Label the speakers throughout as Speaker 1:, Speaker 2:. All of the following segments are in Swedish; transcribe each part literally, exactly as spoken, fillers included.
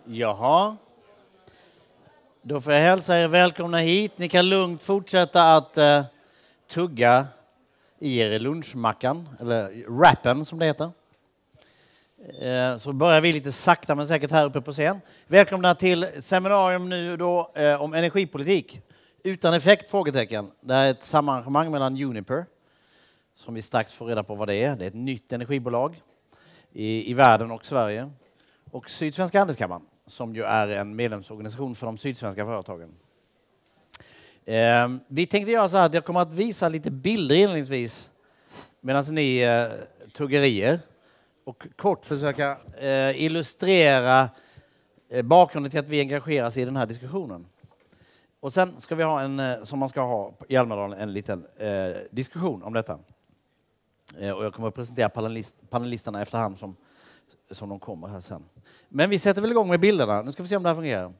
Speaker 1: Jaha. Då får jag hälsa er välkomna hit. Ni kan lugnt fortsätta att uh, tugga i er lunchmackan, eller wrappen som det heter. Uh, så börjar vi lite sakta men säkert här uppe på scen. Välkomna till seminarium nu då uh, om energipolitik. Utan effekt, frågetecken. Det här är ett sammanhang mellan Uniper, som vi strax får reda på vad det är. Det är ett nytt energibolag i, i världen och Sverige. Och Sydsvenska handelskammaren, som ju är en medlemsorganisation för de sydsvenska företagen. Eh, vi tänkte göra så här att jag kommer att visa lite bilder inledningsvis medan ni eh, tuggar i er. Och kort försöka eh, illustrera eh, bakgrunden till att vi engageras i den här diskussionen. Och sen ska vi ha en, eh, som man ska ha i Almedalen, en liten eh, diskussion om detta. Eh, och jag kommer att presentera panelist, panelisterna efterhand som, som de kommer här sen. Men vi sätter väl igång med bilderna. Nu ska vi se om det här fungerar.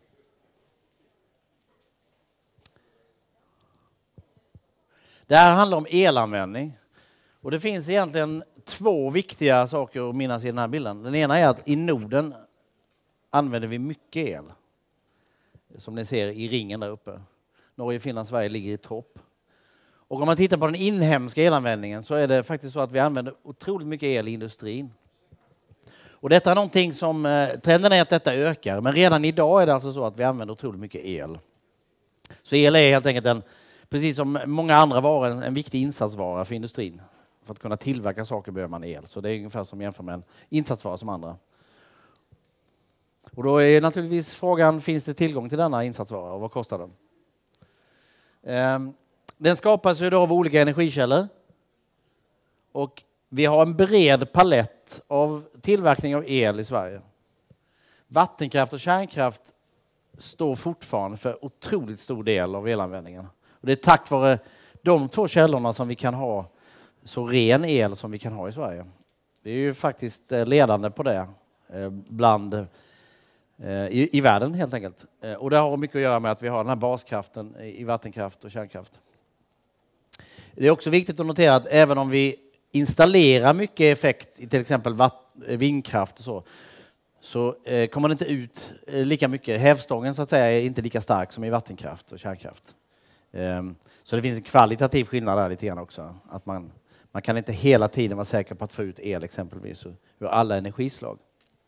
Speaker 1: Det här handlar om elanvändning. Och det finns egentligen två viktiga saker att minnas i den här bilden. Den ena är att i Norden använder vi mycket el. Som ni ser i ringen där uppe. Norge, Finland, Sverige ligger i topp. Och om man tittar på den inhemska elanvändningen så är det faktiskt så att vi använder otroligt mycket el i industrin. Och detta är någonting som, eh, trenden är att detta ökar, men redan idag är det alltså så att vi använder otroligt mycket el. Så el är helt enkelt en, precis som många andra varor, en, en viktig insatsvara för industrin. För att kunna tillverka saker behöver man el, så det är ungefär som jämför med en insatsvara som andra. Och då är naturligtvis frågan, finns det tillgång till denna insatsvara och vad kostar den? Eh, den skapas ju då av olika energikällor. Och vi har en bred palett av tillverkning av el i Sverige. Vattenkraft och kärnkraft står fortfarande för otroligt stor del av elanvändningen. Och det är tack vare de två källorna som vi kan ha så ren el som vi kan ha i Sverige. Vi är ju faktiskt ledande på det bland i, i världen helt enkelt. Och det har mycket att göra med att vi har den här baskraften i vattenkraft och kärnkraft. Det är också viktigt att notera att även om vi installera mycket effekt i till exempel vindkraft och så, så eh, kommer det inte ut eh, lika mycket. Hävstången så att säga är inte lika stark som i vattenkraft och kärnkraft. Um, så det finns en kvalitativ skillnad där lite grann också. Att man, man kan inte hela tiden vara säker på att få ut el exempelvis ur alla energislag.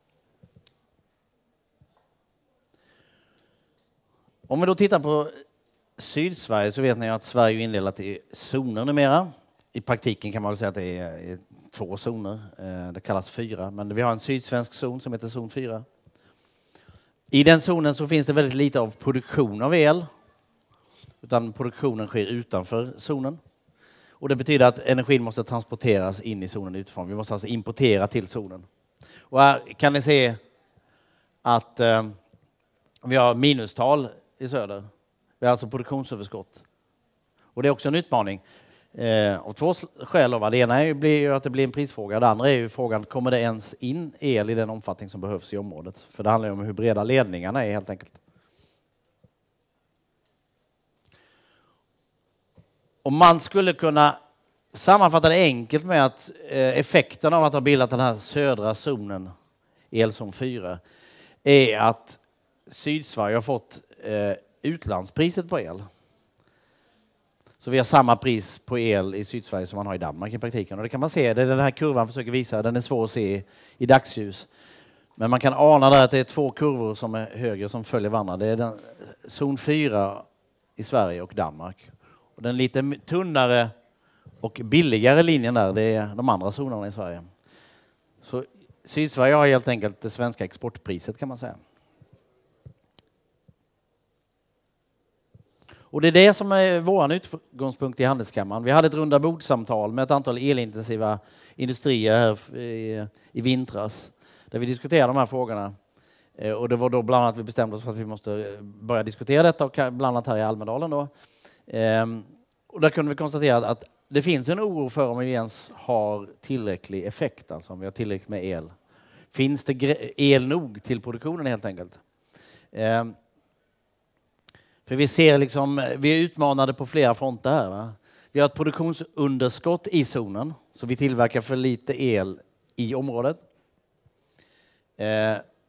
Speaker 1: Om vi då tittar på Sydsverige så vet ni att Sverige är indelat i zoner numera. I praktiken kan man väl säga att det är två zoner. Det kallas fyra. Men vi har en sydsvensk zon som heter zon fyra. I den zonen så finns det väldigt lite av produktion av el. Utan produktionen sker utanför zonen. Och det betyder att energin måste transporteras in i zonen utifrån. Vi måste alltså importera till zonen. Och här kan ni se att eh, vi har minustal i söder. Vi har alltså produktionsöverskott. Och det är också en utmaning. Eh, av två skäl. Det ena är ju, blir ju att det blir en prisfråga. Det andra är ju frågan, kommer det ens in el i den omfattning som behövs i området? För det handlar ju om hur breda ledningarna är helt enkelt. Om man skulle kunna sammanfatta det enkelt med att eh, effekten av att ha bildat den här södra zonen, elzon fyra, är att Sydsverige har fått eh, utlandspriset på el. Så vi har samma pris på el i Sydsverige som man har i Danmark i praktiken. Och det kan man se, det är den här kurvan försöker visa, den är svår att se i, i dagsljus. Men man kan ana där att det är två kurvor som är högre som följer varandra. Det är den, zon fyra i Sverige och Danmark. Och den lite tunnare och billigare linjen där, det är de andra zonerna i Sverige. Så Sydsverige har helt enkelt det svenska exportpriset kan man säga. Och det är det som är vår utgångspunkt i handelskammaren. Vi hade ett runda bordsamtal med ett antal elintensiva industrier här i, i vintras. Där vi diskuterade de här frågorna. Och det var då bland annat vi bestämde oss för att vi måste börja diskutera detta. Och bland annat här i Almedalen då. Ehm, och där kunde vi konstatera att det finns en oro för om vi ens har tillräcklig effekt. Alltså om vi har tillräckligt med el. Finns det el nog till produktionen helt enkelt? Ehm, För vi ser liksom, vi är utmanade på flera fronter här. Va? Vi har ett produktionsunderskott i zonen. Så vi tillverkar för lite el i området. Eh,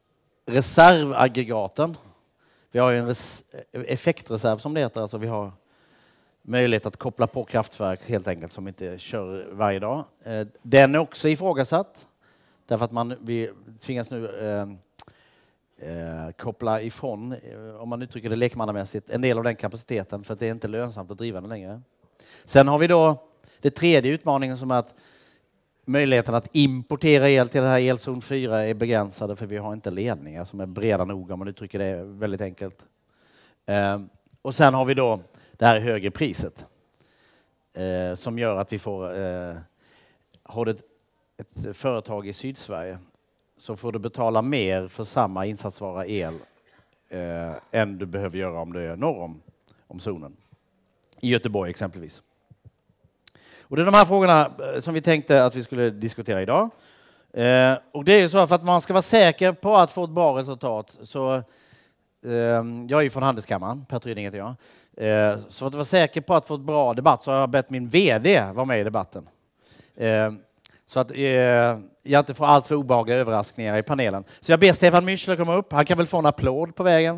Speaker 1: reservaggregaten. Vi har ju en res- effektreserv som det heter. Alltså vi har möjlighet att koppla på kraftverk helt enkelt som inte kör varje dag. Eh, den är också ifrågasatt. Därför att man, vi tvingas nu eh, eh, koppla ifrån, eh, om man uttrycker det lekmannamässigt, en del av den kapaciteten för att det är inte lönsamt att driva den längre. Sen har vi då det tredje utmaningen som är att möjligheten att importera el till den här elzon fyra är begränsade för vi har inte ledningar som är breda nog om man uttrycker det väldigt enkelt. Eh, och sen har vi då det här högre priset eh, som gör att vi får eh, har det ett företag i Sydsverige så får du betala mer för samma insatsvara el eh, än du behöver göra om du är norr om, om zonen. I Göteborg exempelvis. Och det är de här frågorna som vi tänkte att vi skulle diskutera idag. Eh, och det är ju så för att man ska vara säker på att få ett bra resultat så eh, jag är ju från Handelskammaren, Per Tryding heter jag. Eh, så för att vara säker på att få ett bra debatt så har jag bett min vd vara med i debatten. Eh, så att eh, jag inte får allt för obehagliga överraskningar i panelen. Så jag ber Stefan Müchler komma upp. Han kan väl få en applåd på vägen.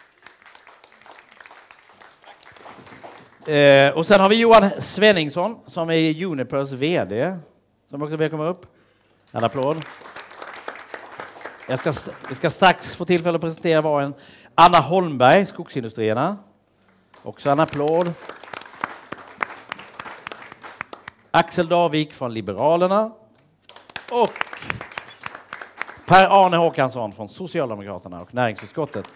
Speaker 1: Eh, och sen har vi Johan Svenningsson som är Unipers vd. Som också ber komma upp. En applåd. Jag ska, vi ska strax få tillfälle att presentera var en Anna Holmberg, Skogsindustrierna. Också en applåd. Axel Davik från Liberalerna. Och Per-Arne Håkansson från Socialdemokraterna och näringsutskottet.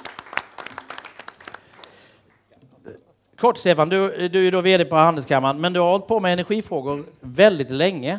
Speaker 1: Kort Stefan, du, du är då vd på Handelskammaren, men du har hållit på med energifrågor väldigt länge.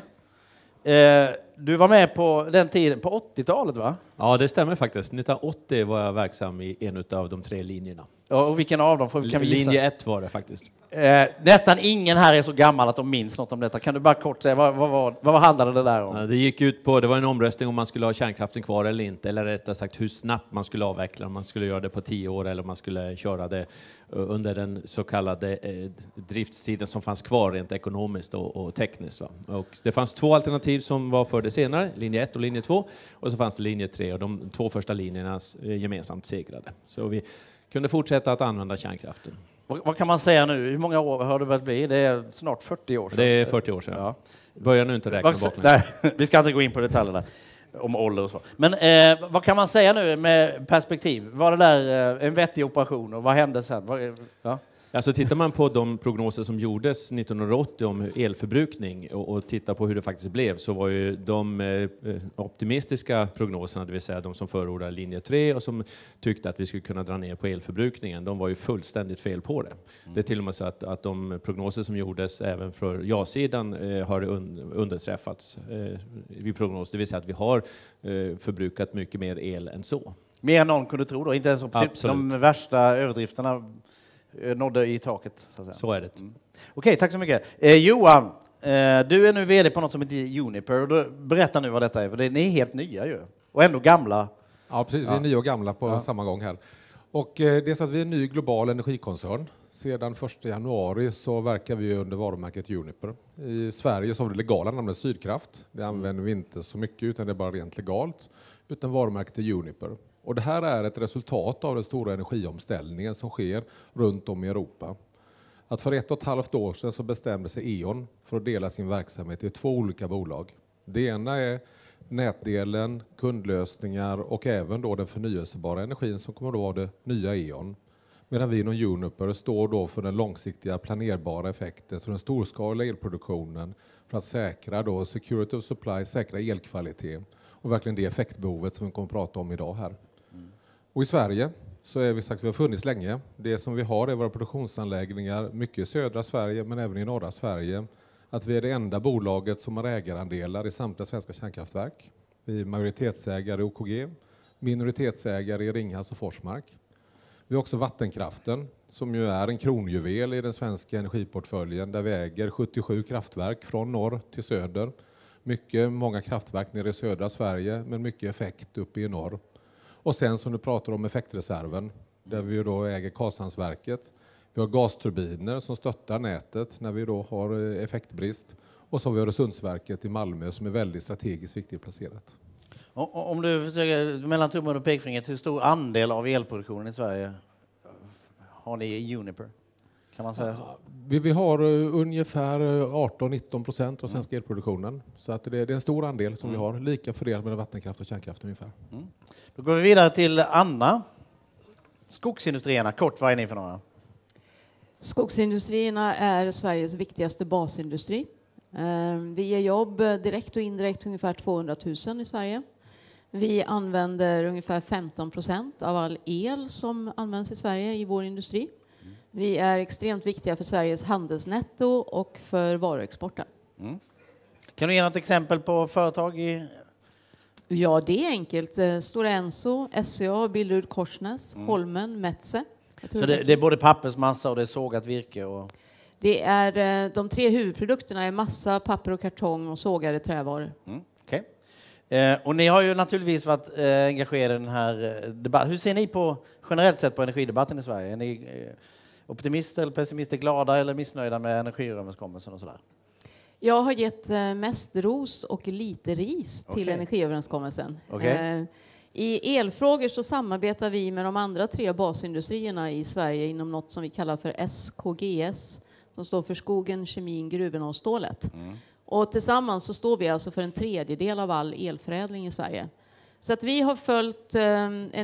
Speaker 1: Eh, du var med på den tiden, på åttiotalet va?
Speaker 2: Ja, det stämmer faktiskt. nittonhundraåttio var jag verksam i en av de tre linjerna.
Speaker 1: Ja, och vilken av dem? Får, kan vi gissa?
Speaker 2: Linje ett var det faktiskt.
Speaker 1: Eh, nästan ingen här är så gammal att de minns något om detta. Kan du bara kort säga, vad, vad, vad, vad handlade det där om?
Speaker 2: Ja, det gick ut på, det var en omröstning om man skulle ha kärnkraften kvar eller inte, eller rättare sagt hur snabbt man skulle avveckla, om man skulle göra det på tio år eller om man skulle köra det under den så kallade eh, driftstiden som fanns kvar rent ekonomiskt och, och tekniskt. Va? Och det fanns två alternativ som var för det senare, linje ett och linje två, och så fanns det linje tre och de två första linjerna eh, gemensamt segrade. Så vi kunde fortsätta att använda kärnkraften.
Speaker 1: Vad, vad kan man säga nu? Hur många år har det börjat bli? Det är snart fyrtio år sedan.
Speaker 2: Det är fyrtio år sedan. Ja. Börjar nu inte räkna bakom.
Speaker 1: Nej, vi ska inte gå in på detaljerna om ålder och så. Men eh, vad kan man säga nu med perspektiv? Var det där eh, en vettig operation och vad hände sen? Vad, ja?
Speaker 2: Alltså tittar man på de prognoser som gjordes nittonhundraåttio om elförbrukning och, och tittar på hur det faktiskt blev så var ju de eh, optimistiska prognoserna, det vill säga de som förordade linje tre och som tyckte att vi skulle kunna dra ner på elförbrukningen, de var ju fullständigt fel på det. Mm. Det är till och med så att, att de prognoser som gjordes även för ja-sidan eh, har un, underträffats eh, vid prognos, det vill säga att vi har eh, förbrukat mycket mer el än så.
Speaker 1: Mer än någon kunde tro då, inte ens optim- de värsta överdrifterna nådde i taket. Så, att säga.
Speaker 2: Så är det.
Speaker 1: Mm. Okej, tack så mycket. Eh, Johan, eh, du är nu vd på något som heter Uniper. Och då, berätta nu vad detta är, för det, ni är helt nya ju. Och ändå gamla.
Speaker 3: Ja, precis. Vi är nya och gamla på ja. samma gång här. Och eh, det är så att vi är en ny global energikoncern. Sedan första januari så verkar vi under varumärket Uniper. I Sverige så har vi det legala namnet Sydkraft. Det använder vi inte så mycket utan det är bara rent legalt. Utan varumärket är Uniper. Och det här är ett resultat av den stora energiomställningen som sker runt om i Europa. Att för ett och ett halvt år sedan så bestämde sig E.ON för att dela sin verksamhet i två olika bolag. Det ena är nätdelen, kundlösningar och även då den förnyelsebara energin som kommer att vara det nya E.ON. Medan vi inom Uniper står då för den långsiktiga planerbara effekten, så den storskaliga elproduktionen för att säkra då security of supply, säkra elkvalitet och verkligen det effektbehovet som vi kommer att prata om idag här. Mm. Och i Sverige så är vi sagt vi har funnits länge. Det som vi har är våra produktionsanläggningar, mycket i södra Sverige men även i norra Sverige. Att vi är det enda bolaget som har ägarandelar i samtliga svenska kärnkraftverk. Vi är majoritetsägare i O K G, minoritetsägare i Ringhals och Forsmark. Vi har också vattenkraften som ju är en kronjuvel i den svenska energiportföljen där vi äger sjuttiosju kraftverk från norr till söder. Mycket, många kraftverk nere i södra Sverige men mycket effekt uppe i norr. Och sen som du pratar om effektreserven där vi då äger Karlshamnsverket. Vi har gasturbiner som stöttar nätet när vi då har effektbrist. Och så har vi Öresundsverket i Malmö som är väldigt strategiskt viktigt placerat.
Speaker 1: Om du försöker mellan tummen och pekfingret, hur stor andel av elproduktionen i Sverige har ni i Uniper? Kan man säga så?
Speaker 3: Vi, vi har uh, ungefär arton till nitton procent av svenska mm. elproduktionen. Så att det, det är en stor andel som mm. vi har, lika fördelat med vattenkraft och kärnkraft ungefär.
Speaker 1: Mm. Då går vi vidare till Anna. Skogsindustrierna, kort, vad är ni för några?
Speaker 4: Skogsindustrierna är Sveriges viktigaste basindustri. Vi ger jobb direkt och indirekt ungefär tvåhundratusen i Sverige. Vi använder ungefär femton procent av all el som används i Sverige i vår industri. Vi är extremt viktiga för Sveriges handelsnetto och för varuexporten.
Speaker 1: Mm. Kan du ge något exempel på företag i...
Speaker 4: Ja, det är enkelt. Stora Enso, S C A, Billerud Korsnäs, mm. Holmen, Metze.
Speaker 1: Så det, det är både pappersmassa och det är sågat virke? Och...
Speaker 4: Det är, de tre huvudprodukterna är massa, papper och kartong och sågade trävaror.
Speaker 1: Mm. Okay. Eh, och ni har ju naturligtvis varit eh, engagerade i den här debatten. Hur ser ni på generellt sett på energidebatten i Sverige? Är ni eh, optimister eller pessimister, glada eller missnöjda med energiöverenskommelsen och sådär?
Speaker 4: Jag har gett mest ros och lite ris till okay. energiöverenskommelsen.
Speaker 1: Okay.
Speaker 4: I elfrågor så samarbetar vi med de andra tre basindustrierna i Sverige inom något som vi kallar för S K G S, som står för skogen, kemin, gruvorna och stålet. Mm. Och tillsammans så står vi alltså för en tredjedel av all elförädling i Sverige. Så att vi har följt eh,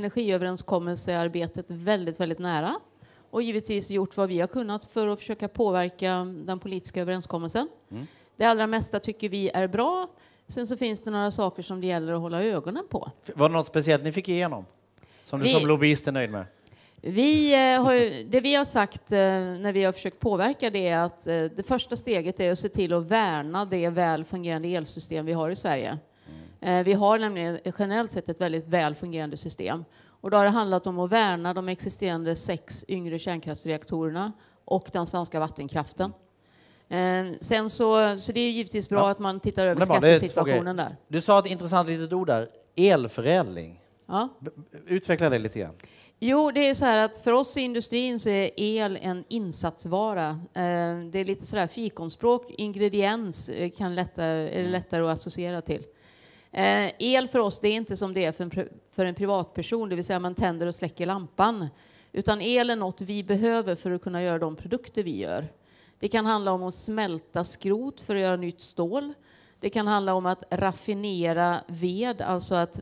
Speaker 4: energiöverenskommelsearbetet väldigt, väldigt nära. Och givetvis gjort vad vi har kunnat för att försöka påverka den politiska överenskommelsen. Mm. Det allra mesta tycker vi är bra. Sen så finns det några saker som det gäller att hålla ögonen på.
Speaker 1: Var det något speciellt ni fick igenom? Som du
Speaker 4: vi,
Speaker 1: som lobbyist är nöjd med?
Speaker 4: Vi har, det vi har sagt när vi har försökt påverka det är att det första steget är att se till att värna det väl fungerande elsystem vi har i Sverige. Mm. Vi har nämligen generellt sett ett väldigt väl fungerande system. Och då har det handlat om att värna de existerande sex yngre kärnkraftsreaktorerna och den svenska vattenkraften. Eh, sen så, så det är givetvis bra ja. att man tittar över skattesituationen där.
Speaker 1: Du sa ett intressant litet ord där, elförädling.
Speaker 4: Ja.
Speaker 1: Utveckla det lite grann.
Speaker 4: Jo, det är så här att för oss i industrin så är el en insatsvara. Eh, det är lite så där fikonspråk, ingrediens kan lättare, är lättare att associera till. Eh, el för oss det är inte som det är för en, för en privatperson, det vill säga man tänder och släcker lampan. Utan el är något vi behöver för att kunna göra de produkter vi gör. Det kan handla om att smälta skrot för att göra nytt stål. Det kan handla om att raffinera ved, alltså att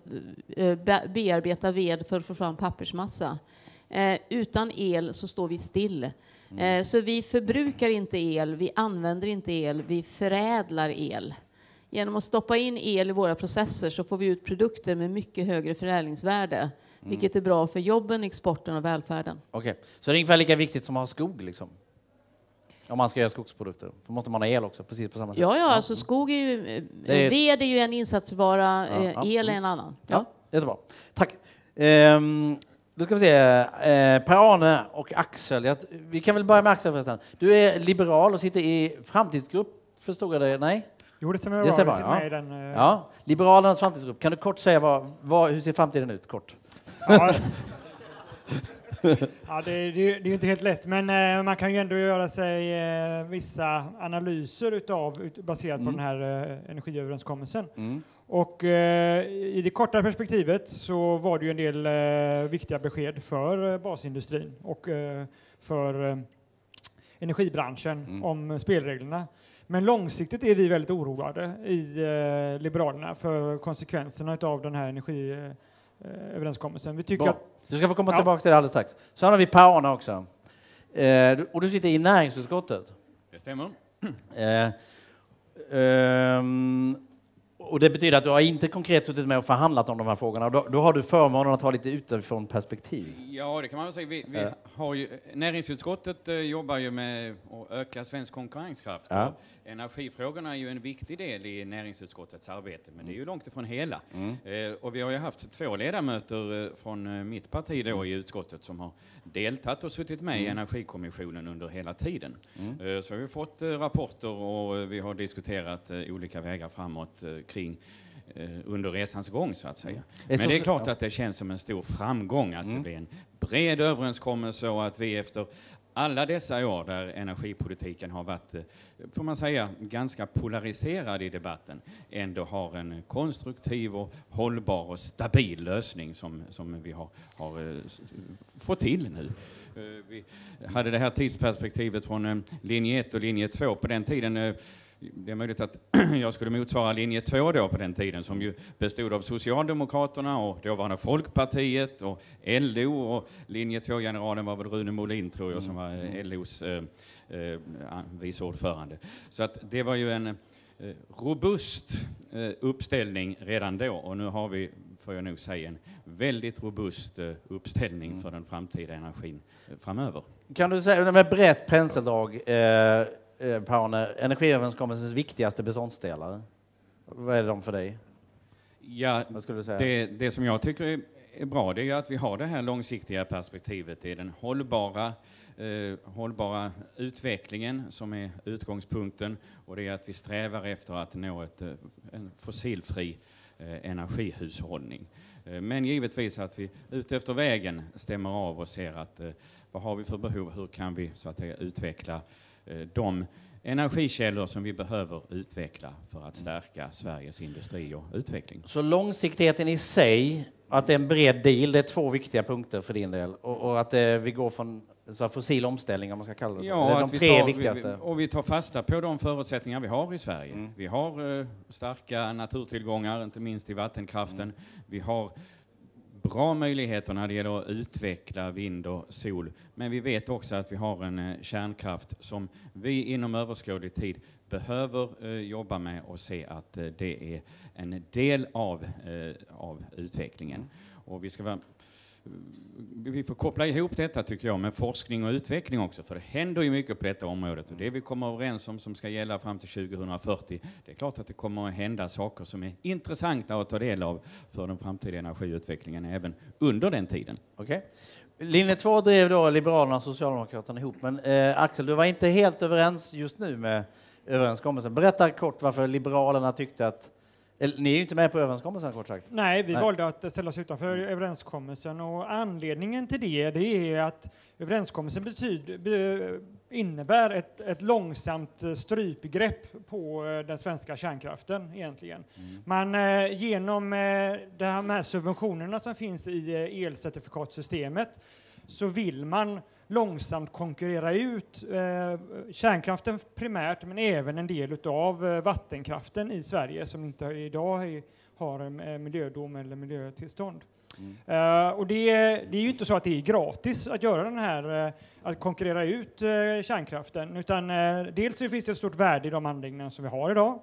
Speaker 4: bearbeta ved för att få fram pappersmassa. Eh, utan el så står vi still. Eh, så vi förbrukar inte el, vi använder inte el, vi förädlar el. Genom att stoppa in el i våra processer så får vi ut produkter med mycket högre förädlingsvärde. Mm. Vilket är bra för jobben, exporten och välfärden.
Speaker 1: Okej, okay. Så det är ungefär lika viktigt som att ha skog liksom? Om man ska göra skogsprodukter. Då måste man ha el också, precis på samma sätt.
Speaker 4: Ja, ja, alltså skog är ju... Är... Ved är ju en insatsvara, ja, ja. El är en annan.
Speaker 1: Ja, ja jättebra. Tack. Ehm, då ska vi se. Ehm, Per-Arne och Axel. Jag, vi kan väl börja med Axel förresten. Du är liberal och sitter i framtidsgrupp, förstod jag det? Nej?
Speaker 5: Jo, det stämmer bra. Jag sitter med i den... Uh...
Speaker 1: Ja, Liberalernas framtidsgrupp. Kan du kort säga vad, vad, hur ser framtiden ut? Kort.
Speaker 5: Ja. Ja, det, det, det är ju inte helt lätt, men eh, man kan ju ändå göra sig eh, vissa analyser utav, ut, baserat mm. på den här eh, energiöverenskommelsen. Mm. Och eh, i det korta perspektivet så var det ju en del eh, viktiga besked för eh, basindustrin och eh, för eh, energibranschen mm. om spelreglerna. Men långsiktigt är vi väldigt oroade i eh, Liberalerna för konsekvenserna av den här energiöverenskommelsen. Vi tycker
Speaker 1: Bra. att Du ska få komma ja. tillbaka till det alldeles strax. Så har vi Per-Arne också. Eh, och du sitter i näringsutskottet.
Speaker 6: Det stämmer.
Speaker 1: Eh, eh, och det betyder att du har inte konkret suttit med och förhandlat om de här frågorna. Då, då har du förmånen att ha lite utifrån perspektiv.
Speaker 6: Ja, det kan man väl säga. Vi, vi eh. har ju, näringsutskottet eh, jobbar ju med att öka svensk konkurrenskraft. Ja. Energifrågorna är ju en viktig del i näringsutskottets arbete, men det är ju långt ifrån hela. Mm. Eh, och vi har ju haft två ledamöter eh, från eh, mitt parti då i utskottet som har deltagit och suttit med mm. i Energikommissionen under hela tiden. Mm. Eh, så har vi fått eh, rapporter och eh, vi har diskuterat eh, olika vägar framåt eh, kring eh, under resans gång så att säga. Mm. Men det är klart att det känns som en stor framgång att mm. det blir en bred överenskommelse och att vi efter alla dessa år där energipolitiken har varit, får man säga, ganska polariserad i debatten, ändå har en konstruktiv och hållbar och stabil lösning som, som vi har, har uh, fått till nu. Uh, vi hade det här tidsperspektivet från uh, linje ett och linje två på den tiden. Uh, Det är möjligt att jag skulle motsvara linje två då på den tiden, som ju bestod av Socialdemokraterna och dåvarande Folkpartiet och L O, och linje två-generalen var väl Rune Molin, tror jag, som var L O:s eh, eh, vice ordförande. Så att det var ju en eh, robust eh, uppställning redan då, och nu har vi, får jag nog säga, en väldigt robust eh, uppställning mm. för den framtida energin eh, framöver.
Speaker 1: Kan du säga, med brett penseldrag, eh, Per-Arne, energiöverenskommelsens viktigaste beståndsdelar, vad är de för dig?
Speaker 6: Ja,
Speaker 1: vad skulle du säga?
Speaker 6: Det, det som jag tycker är, är bra, det är att vi har det här långsiktiga perspektivet. Det är den hållbara, eh, hållbara utvecklingen som är utgångspunkten, och det är att vi strävar efter att nå ett, en fossilfri eh, energihushållning. Eh, men givetvis att vi ute efter vägen stämmer av och ser att eh, vad har vi för behov, hur kan vi så att säga utveckla de energikällor som vi behöver utveckla för att stärka Sveriges industri och utveckling.
Speaker 1: Så långsiktigheten i sig, att det är en bred deal, det är två viktiga punkter för din del, och, och att det, vi går från så fossil omställning, om man ska kalla det så.
Speaker 6: Ja,
Speaker 1: det är de tre
Speaker 6: tar,
Speaker 1: viktigaste.
Speaker 6: Vi, och vi tar fasta på de förutsättningar vi har i Sverige. Mm. Vi har uh, starka naturtillgångar, inte minst i vattenkraften. Mm. Vi har bra möjligheter när det gäller att utveckla vind och sol. Men vi vet också att vi har en eh, kärnkraft som vi inom överskådlig tid behöver eh, jobba med och se att eh, det är en del av, eh, av utvecklingen. Mm. Och vi ska vara, vi får koppla ihop detta, tycker jag, med forskning och utveckling också, för det händer ju mycket på detta området, och det vi kommer överens om som ska gälla fram till tjugohundrafyrtio, det är klart att det kommer att hända saker som är intressanta att ta del av för den framtida energiutvecklingen även under den tiden.
Speaker 1: Okej. Okay. Linje två drev då Liberalerna och Socialdemokraterna ihop, men eh, Axel, du var inte helt överens just nu med överenskommelsen. Berätta kort varför Liberalerna tyckte att, eller, ni är ju inte med på överenskommelsen, kort sagt.
Speaker 5: Nej, vi
Speaker 1: Nej.
Speaker 5: valde att ställa oss utanför mm. överenskommelsen, och anledningen till det, det är att överenskommelsen betyder, be, innebär ett, ett långsamt strypgrepp på den svenska kärnkraften egentligen. Mm. Man eh, genom eh, de här subventionerna som finns i eh, elcertifikatsystemet, så vill man långsamt konkurrera ut eh, kärnkraften primärt, men även en del av eh, vattenkraften i Sverige som inte idag är, har eh, miljödom eller miljötillstånd. Mm. Uh, och det, det är ju inte så att det är gratis att göra den här, uh, att konkurrera ut uh, kärnkraften, utan uh, dels så finns det ett stort värde i de anläggningar som vi har idag,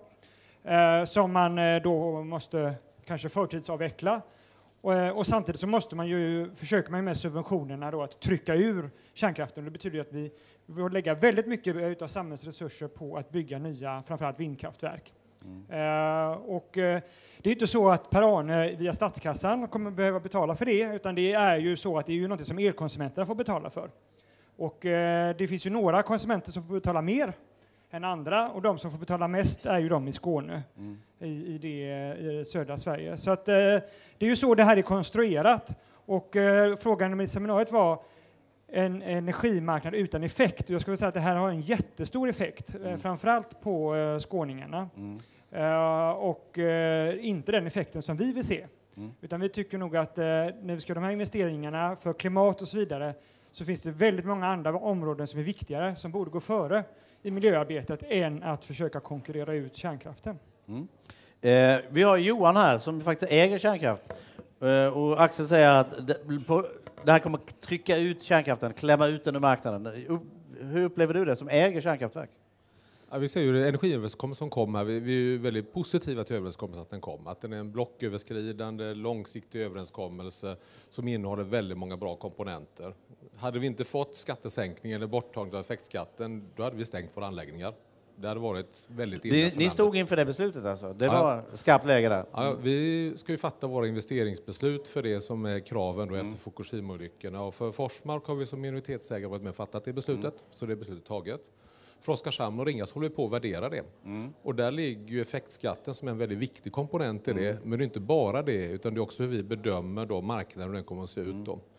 Speaker 5: uh, som man uh, då måste kanske förtidsavveckla. Och, och samtidigt så måste man ju försöka med subventionerna då att trycka ur kärnkraften. Det betyder att vi vill lägga väldigt mycket av samhällsresurser på att bygga nya, framförallt vindkraftverk. Mm. Uh, och uh, det är inte så att Per-Arne via statskassan kommer behöva betala för det, utan det är ju så att det är ju något som elkonsumenterna får betala för. Och uh, det finns ju några konsumenter som får betala mer än andra, och de som får betala mest är ju de i Skåne, mm. i, i, det, i södra Sverige. Så att, uh, det är ju så det här är konstruerat. Och uh, frågan i seminariet var en energimarknad utan effekt. Jag skulle säga att det här har en jättestor effekt, mm. framförallt på uh, skåningarna. Mm. Uh, och uh, inte den effekten som vi vill se. Mm. Utan vi tycker nog att uh, när vi ska göra de här investeringarna för klimat och så vidare, så finns det väldigt många andra områden som är viktigare, som borde gå före i miljöarbetet än att försöka konkurrera ut kärnkraften.
Speaker 1: Mm. Eh, vi har Johan här som faktiskt äger kärnkraft. Eh, och Axel säger att det, på, det här kommer att trycka ut kärnkraften, klämma ut den ur marknaden. Hur upplever du det som äger kärnkraftverk?
Speaker 3: Ja, vi ser ju energiöverenskommelsen som kom här. Vi, vi är ju väldigt positiva till överenskommelsen att den kom. Att den är en blocköverskridande, långsiktig överenskommelse som innehåller väldigt många bra komponenter. Hade vi inte fått skattesänkning eller borttagning av effektskatten, då hade vi stängt våra anläggningar. Det hade varit väldigt illa för
Speaker 1: Ni stod inför det beslutet alltså? Det var ja. skarpt läge där?
Speaker 3: Ja, vi ska ju fatta våra investeringsbeslut för det som är kraven då mm. efter Fukushima-olyckorna. Och för Forsmark har vi som minoritetsägare varit med och fattat det beslutet, mm. så det är beslutet taget. För Oskarshamn och Ringhals håller vi på att värdera det. Mm. Och där ligger ju effektskatten som en väldigt viktig komponent i det. Mm. Men det är inte bara det, utan det är också hur vi bedömer då marknaden och den kommer att se ut då.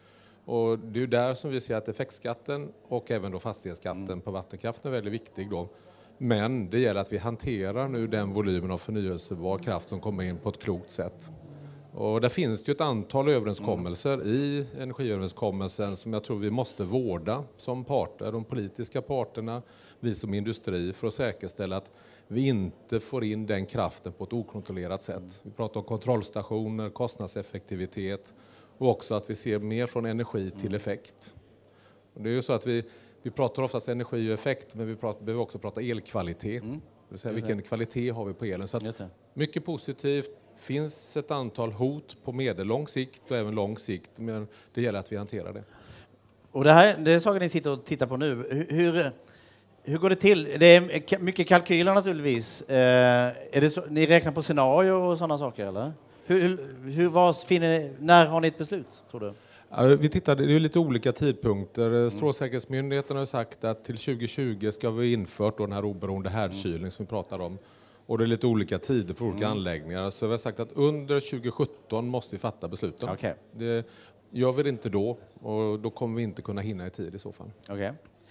Speaker 3: Och det är ju där som vi ser att effektskatten och även då fastighetsskatten mm. på vattenkraften är väldigt viktig då. Men det gäller att vi hanterar nu den volymen av förnyelsebar kraft som kommer in på ett klokt sätt. Och där finns det ju ett antal överenskommelser mm. i energiöverenskommelsen som jag tror vi måste vårda som parter, de politiska parterna, vi som industri, för att säkerställa att vi inte får in den kraften på ett okontrollerat sätt. Vi pratar om kontrollstationer, kostnadseffektivitet och också att vi ser mer från energi till effekt. Och det är ju så att vi, vi pratar oftast energi och effekt, men vi pratar, behöver också prata elkvalitet. Mm. Det vill säga vilken kvalitet har vi på elen. Så att mycket positivt. Finns ett antal hot på medellång sikt och även lång sikt, men det gäller att vi hanterar det.
Speaker 1: Och det här, det är saker ni sitter och tittar på nu. Hur, hur går det till? Det är mycket kalkyler naturligtvis. Eh, är det så, ni räknar på scenarier och sådana saker, eller? Hur, hur, vad finner ni, när har ni ett beslut, tror du?
Speaker 3: Ja, vi tittade, det är lite olika tidpunkter. Strålsäkerhetsmyndigheten har sagt att till tjugo tjugo ska vi infört då den här oberoende härdkylning som vi pratar om. Och det är lite olika tider på olika mm. anläggningar. Så vi har sagt att under tjugo sjutton måste vi fatta besluten.
Speaker 1: Okay.
Speaker 3: Det gör vi det inte då. Och då kommer vi inte kunna hinna i tid i så fall.
Speaker 1: Okay.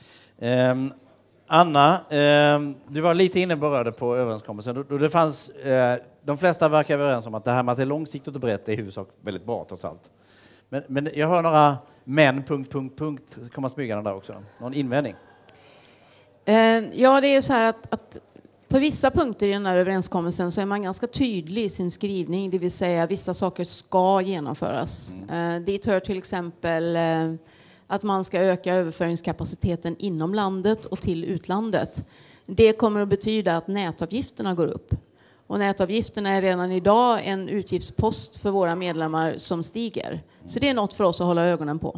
Speaker 1: Um, Anna, um, du var lite inne berörde på överenskommelsen. Då det fanns, uh, de flesta verkar överens om att det här med att det är långsiktigt och brett är i huvudsak väldigt bra trots allt. Men, men jag hör några men, punkt, punkt, punkt, komma smygande där också. Någon invändning?
Speaker 4: Uh, ja, det är så här att... att på vissa punkter i den här överenskommelsen så är man ganska tydlig i sin skrivning, det vill säga vissa saker ska genomföras. Mm. Eh, dit hör till exempel eh, att man ska öka överföringskapaciteten inom landet och till utlandet. Det kommer att betyda att nätavgifterna går upp. Och nätavgifterna är redan idag en utgiftspost för våra medlemmar som stiger. Så det är något för oss att hålla ögonen på.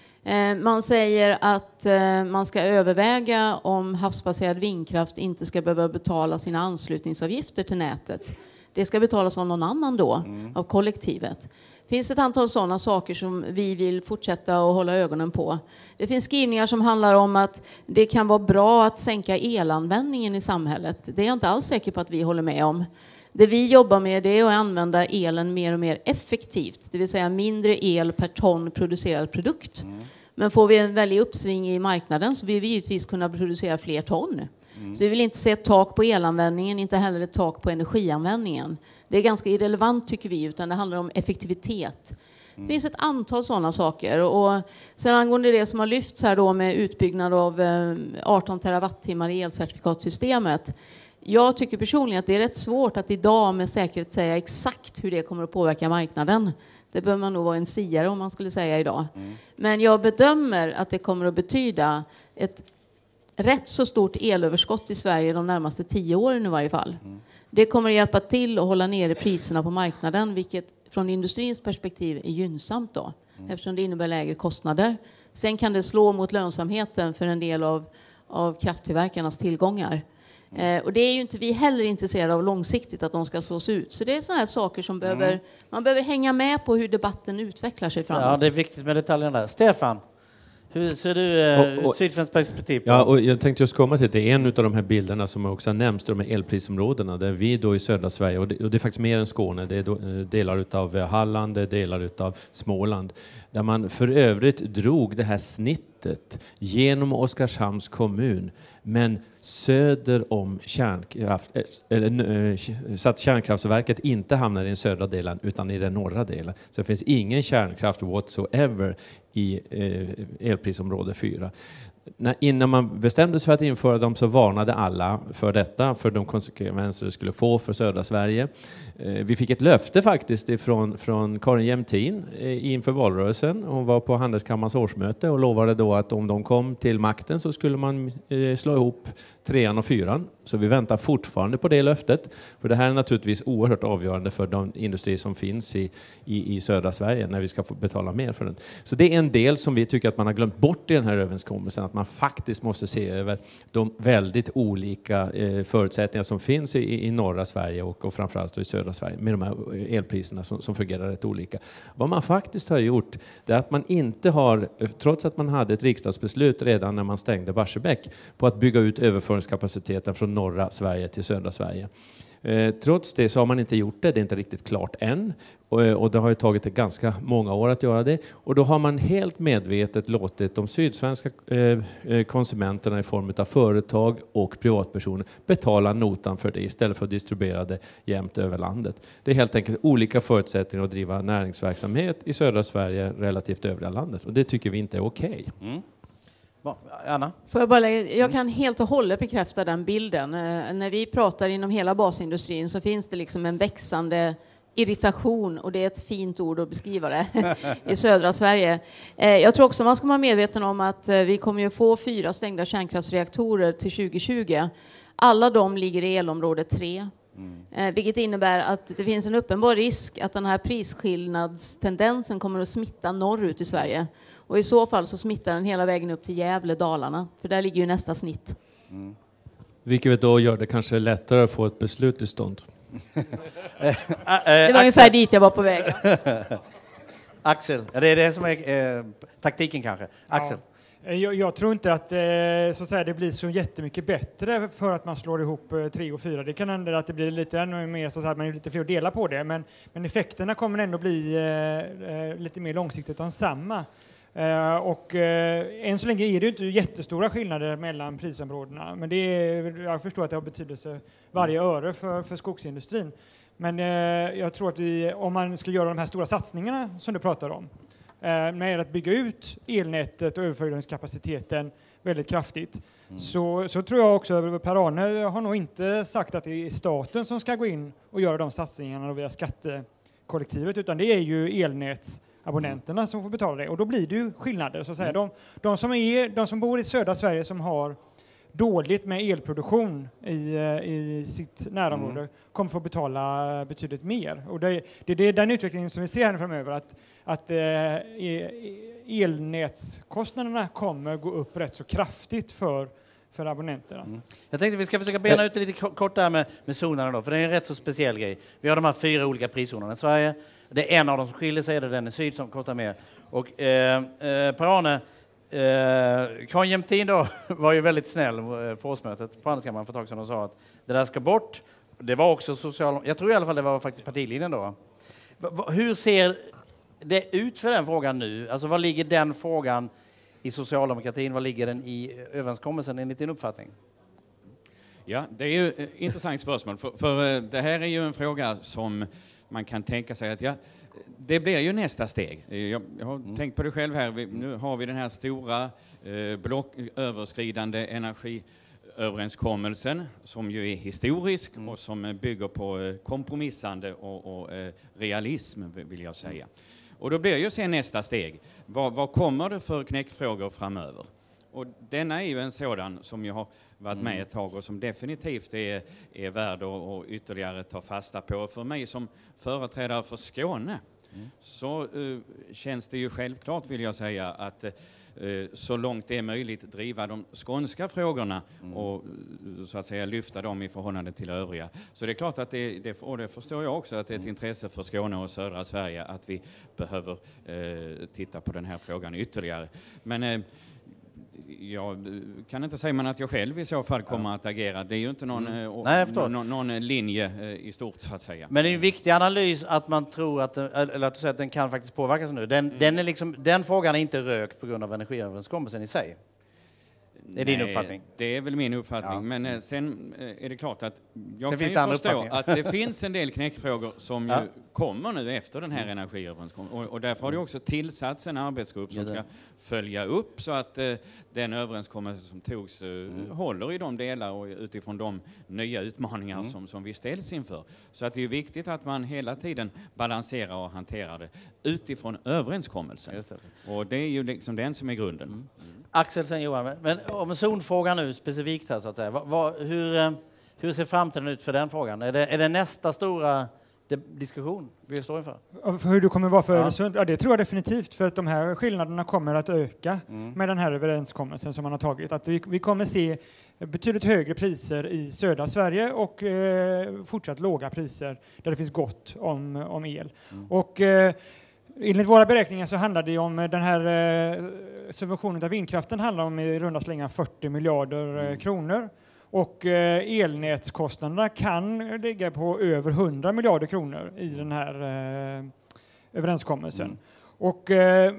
Speaker 4: Man säger att man ska överväga om havsbaserad vindkraft inte ska behöva betala sina anslutningsavgifter till nätet. Det ska betalas av någon annan då, mm. av kollektivet. Det finns ett antal sådana saker som vi vill fortsätta att hålla ögonen på. Det finns skrivningar som handlar om att det kan vara bra att sänka elanvändningen i samhället. Det är jag inte alls säker på att vi håller med om. Det vi jobbar med det är att använda elen mer och mer effektivt. Det vill säga mindre el per ton producerad produkt. Mm. Men får vi en väldig uppsving i marknaden så vill vi givetvis kunna producera fler ton. Mm. Så vi vill inte se ett tak på elanvändningen, inte heller ett tak på energianvändningen. Det är ganska irrelevant tycker vi, utan det handlar om effektivitet. Mm. Det finns ett antal sådana saker. Och sen angående det som har lyfts här då med utbyggnad av arton terawattimmar i elcertifikatsystemet. Jag tycker personligen att det är rätt svårt att idag med säkerhet säga exakt hur det kommer att påverka marknaden. Det behöver man nog vara en siare om man skulle säga idag. Mm. Men jag bedömer att det kommer att betyda ett rätt så stort elöverskott i Sverige de närmaste tio åren i varje fall. Mm. Det kommer att hjälpa till att hålla nere priserna på marknaden, vilket från industrins perspektiv är gynnsamt då, mm. eftersom det innebär lägre kostnader. Sen kan det slå mot lönsamheten för en del av, av krafttillverkarnas tillgångar. Eh, och det är ju inte vi heller intresserade av långsiktigt att de ska slås ut. Så det är sådana här saker som behöver, mm. man behöver hänga med på hur debatten utvecklar sig framåt.
Speaker 1: Ja, det är viktigt med detaljerna där. Stefan, hur ser du eh, och, Sydfens perspektiv på?
Speaker 2: Ja, och jag tänkte just komma till det. En av de här bilderna som också har nämnts, de här elprisområdena, där vi då i södra Sverige, och det, och det är faktiskt mer än Skåne, det är då, delar av Halland, det är delar av Småland, där man för övrigt drog det här snittet genom Oskarshamns kommun, men söder om kärnkraft, eller, så att kärnkraftverket inte hamnar i den södra delen utan i den norra delen. Så det finns ingen kärnkraft whatsoever i eh, elprisområde fyra. När, innan man bestämde sig för att införa dem så varnade alla för detta, för de konsekvenser det skulle få för södra Sverige. Eh, vi fick ett löfte faktiskt ifrån, från Karin Jämtin eh, inför valrörelsen. Hon var på Handelskammarens årsmöte och lovade då att om de kom till makten så skulle man eh, slå ihop trean och fyran. Så vi väntar fortfarande på det löftet. För det här är naturligtvis oerhört avgörande för de industrier som finns i, i, i södra Sverige när vi ska få betala mer för den. Så det är en del som vi tycker att man har glömt bort i den här överenskommelsen. Att man faktiskt måste se över de väldigt olika eh, förutsättningar som finns i, i norra Sverige och, och framförallt i södra Sverige med de här elpriserna som, som fungerar rätt olika. Vad man faktiskt har gjort är att man inte har, trots att man hade ett riksdagsbeslut redan när man stängde Barsebäck på att bygga ut överföringskapaciteten från norra Sverige till södra Sverige. Eh, trots det så har man inte gjort det, det är inte riktigt klart än. Och, och det har ju tagit ett ganska många år att göra det. Och då har man helt medvetet låtit de sydsvenska eh, konsumenterna i form av företag och privatpersoner betala notan för det istället för att distribuera det jämnt över landet. Det är helt enkelt olika förutsättningar att driva näringsverksamhet i södra Sverige relativt övriga landet. Och det tycker vi inte är okej. Okay. Mm.
Speaker 1: Anna?
Speaker 4: Får jag, bara lägga, jag kan helt och hållet bekräfta den bilden. Eh, när vi pratar inom hela basindustrin så finns det liksom en växande irritation, och det är ett fint ord att beskriva det, i södra Sverige. Eh, jag tror också man ska vara medveten om att eh, vi kommer ju få fyra stängda kärnkraftsreaktorer till tjugo tjugo. Alla de ligger i elområde tre. Mm. Eh, vilket innebär att det finns en uppenbar risk att den här prisskillnadstendensen kommer att smitta norrut i Sverige. Och i så fall så smittar den hela vägen upp till Gävle, Dalarna. För där ligger ju nästa snitt.
Speaker 2: Mm. Vilket då gör det kanske lättare att få ett beslut till stånd.
Speaker 4: Det var ungefär dit jag var på väg.
Speaker 1: Axel, det är det som är eh, taktiken kanske. Axel.
Speaker 5: Ja. Jag, jag tror inte att, eh, så att säga, det blir så jättemycket bättre för att man slår ihop eh, tre och fyra. Det kan hända att det blir lite ännu mer, så att man är lite fler att dela på det. Men, men effekterna kommer ändå bli eh, lite mer långsiktigt än samma. Uh, och uh, än så länge är det inte jättestora skillnader mellan prisområdena, men det är, jag förstår att det har betydelse varje öre för, för skogsindustrin. Men uh, jag tror att vi, om man ska göra de här stora satsningarna som du pratar om, uh, med att bygga ut elnätet och överföringskapaciteten väldigt kraftigt, mm. så, så tror jag också att Per-Arne har nog inte sagt att det är staten som ska gå in och göra de satsningarna via skattekollektivet, utan det är ju elnäts abonnenterna som får betala det, och då blir det ju skillnader, så att säga. De, de, som är, de som bor i södra Sverige som har dåligt med elproduktion i, i sitt närområde mm. kommer få betala betydligt mer. Och det, det, det är den utvecklingen som vi ser här framöver, att, att eh, elnätskostnaderna kommer gå upp rätt så kraftigt för för abonnenterna. Mm.
Speaker 1: Jag tänkte att vi ska försöka bena ut det lite kort där med, med zonerna då, för det är en rätt så speciell grej. Vi har de här fyra olika priszonerna i Sverige. Det är en av dem som skiljer sig, det är den i syd som kostar mer. Och eh, eh, Per-Arne, eh, Karin Jämtin då var ju väldigt snäll på årsmötet på Handelskammaren för ett tag sedan och sa att det där ska bort. Det var också social, jag tror i alla fall det var faktiskt partilinjen då. Hur ser det ut för den frågan nu? Alltså vad ligger den frågan i socialdemokratin? Vad ligger den i överenskommelsen enligt din uppfattning?
Speaker 6: Ja, det är ju ett intressant spörsmål. För, för det här är ju en fråga som man kan tänka sig att ja, det blir ju nästa steg. Jag, jag har mm. tänkt på det själv här. Vi, nu har vi den här stora eh, blocköverskridande energiöverenskommelsen som ju är historisk mm. och som bygger på eh, kompromissande och, och eh, realism, vill jag säga. Och då blir ju sen nästa steg. Vad, vad kommer det för knäckfrågor framöver? Och denna är ju en sådan som jag har varit med ett tag och som definitivt är, är värd att ytterligare ta fasta på. För mig som företrädare för Skåne mm. så uh, känns det ju självklart, vill jag säga, att uh, så långt det är möjligt driva de skånska frågorna mm. och så att säga lyfta dem i förhållande till övriga. Så det är klart att det, det, och det förstår jag också, att det är ett mm. intresse för Skåne och södra Sverige att vi behöver uh, titta på den här frågan ytterligare. Men uh, jag kan inte säga man att jag själv i så fall kommer att agera. Det är ju inte någon, mm. Nej, någon, någon linje i stort, så att säga.
Speaker 1: Men det är en viktig analys att man tror att, eller att, du säger att den kan faktiskt påverkas nu. Den, mm. den, är liksom, den frågan är inte rökt på grund av energiöverenskommelsen i sig. Det är din uppfattning?
Speaker 6: Det är väl min uppfattning. Ja. Men mm. sen är det klart att jag sen kan ju förstå att det finns en del knäckfrågor som ja. ju kommer nu efter den här mm. energiöverenskommelsen. Och, och därför har det också tillsatts en arbetsgrupp som ska följa upp så att uh, den överenskommelse som togs uh, mm. håller i de delar och utifrån de nya utmaningar mm. som, som vi ställs inför. Så att det är viktigt att man hela tiden balanserar och hanterar det utifrån överenskommelsen. Det. Och det är ju liksom den som är grunden. Mm. Mm.
Speaker 1: Axel sen Johan, men om zonfrågan nu specifikt här så att säga, vad, vad, hur, hur ser framtiden ut för den frågan? Är det, är det nästa stora diskussion vi står inför?
Speaker 5: För hur det kommer vara för ja. Öresund? Ja, det tror jag definitivt, för att de här skillnaderna kommer att öka mm. med den här överenskommelsen som man har tagit. Att vi, vi kommer se betydligt högre priser i södra Sverige och eh, fortsatt låga priser där det finns gott om, om el. Mm. Och eh, enligt våra beräkningar så handlar det om den här eh, subventionen av vindkraften handlar om i runda slängar fyrtio miljarder eh, kronor. Och eh, elnätskostnaderna kan ligga på över hundra miljarder kronor i den här eh, överenskommelsen. Mm. Och eh,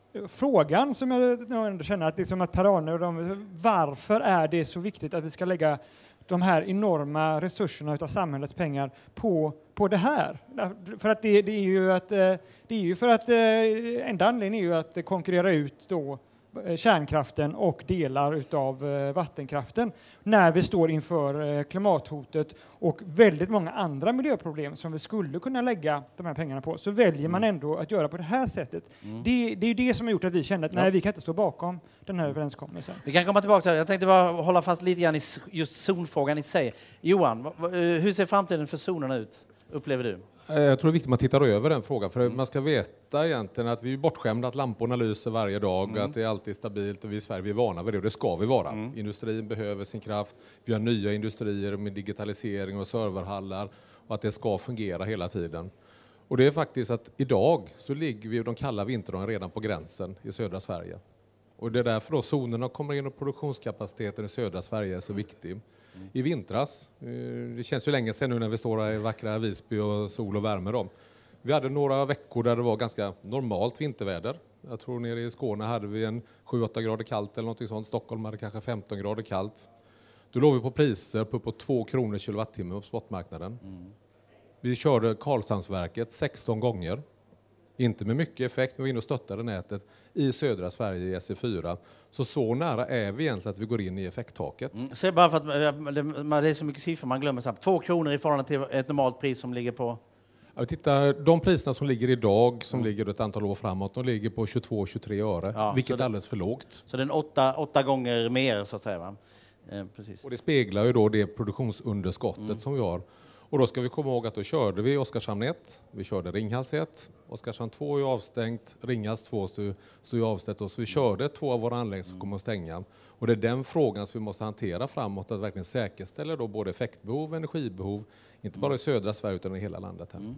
Speaker 5: frågan som jag ändå känner att det är som att Per-Arne och de, varför är det så viktigt att vi ska lägga de här enorma resurserna utav samhällets pengar på, på det här? För att det, det är ju att det är ju för att enda anledningen är ju att konkurrera ut då kärnkraften och delar utav vattenkraften när vi står inför klimathotet och väldigt många andra miljöproblem som vi skulle kunna lägga de här pengarna på, så väljer man ändå att göra på det här sättet. Mm. Det, det är ju det som har gjort att vi kände att nej, vi kan inte stå bakom den här överenskommelsen.
Speaker 1: Vi kan komma tillbaka till det. Jag tänkte bara hålla fast lite grann i just zonfrågan i sig. Johan, hur ser framtiden för zonerna ut, upplever du?
Speaker 3: Jag tror det är viktigt att man tittar över den frågan, för mm. man ska veta egentligen att vi är bortskämda att lamporna lyser varje dag, mm. att det är alltid stabilt och vi i Sverige vi är vana vid det och det ska vi vara. Mm. Industrin behöver sin kraft, vi har nya industrier med digitalisering och serverhallar och att det ska fungera hela tiden. Och det är faktiskt att idag så ligger vi de kalla vintrarna redan på gränsen i södra Sverige. Och det är därför då zonerna kommer in och produktionskapaciteten i södra Sverige är så viktig. Mm. I vintras, det känns ju länge sedan nu när vi står här i vackra Visby och sol och värme då. Vi hade några veckor där det var ganska normalt vinterväder. Jag tror nere i Skåne hade vi en sju åtta grader kallt eller något sånt. Stockholm hade kanske femton grader kallt. Då låg vi på priser på uppåt två kronor kilowattimme på spotmarknaden. Mm. Vi körde Karlshamnsverket sexton gånger. Inte med mycket effekt, men vi var inne och stöttade nätet i södra Sverige i S E fyra. Så så nära är vi egentligen att vi går in i effekttaket.
Speaker 1: Mm. Så bara för att det är så mycket siffror man glömmer snabbt. Två kronor i förhållande till ett normalt pris som ligger på?
Speaker 3: Ja, vi tittar, de priserna som ligger idag, som mm. ligger ett antal år framåt, de ligger på tjugotvå till tjugotre öre, ja, vilket det, är alldeles för lågt.
Speaker 1: Så det är åtta, åtta gånger mer så att säga, va? Eh, precis.
Speaker 3: Och det speglar ju då det produktionsunderskottet mm. som vi har. Och då ska vi komma ihåg att då körde vi Oskarshamn ett, vi körde Ringhals ett, Oskarshamn två är avstängt, Ringhals två står ju avstängt och så vi körde två av våra anläggningar som kommer att stänga. Och det är den frågan som vi måste hantera framåt, att verkligen säkerställa då både effektbehov och energibehov, inte bara i södra Sverige utan i hela landet. Här.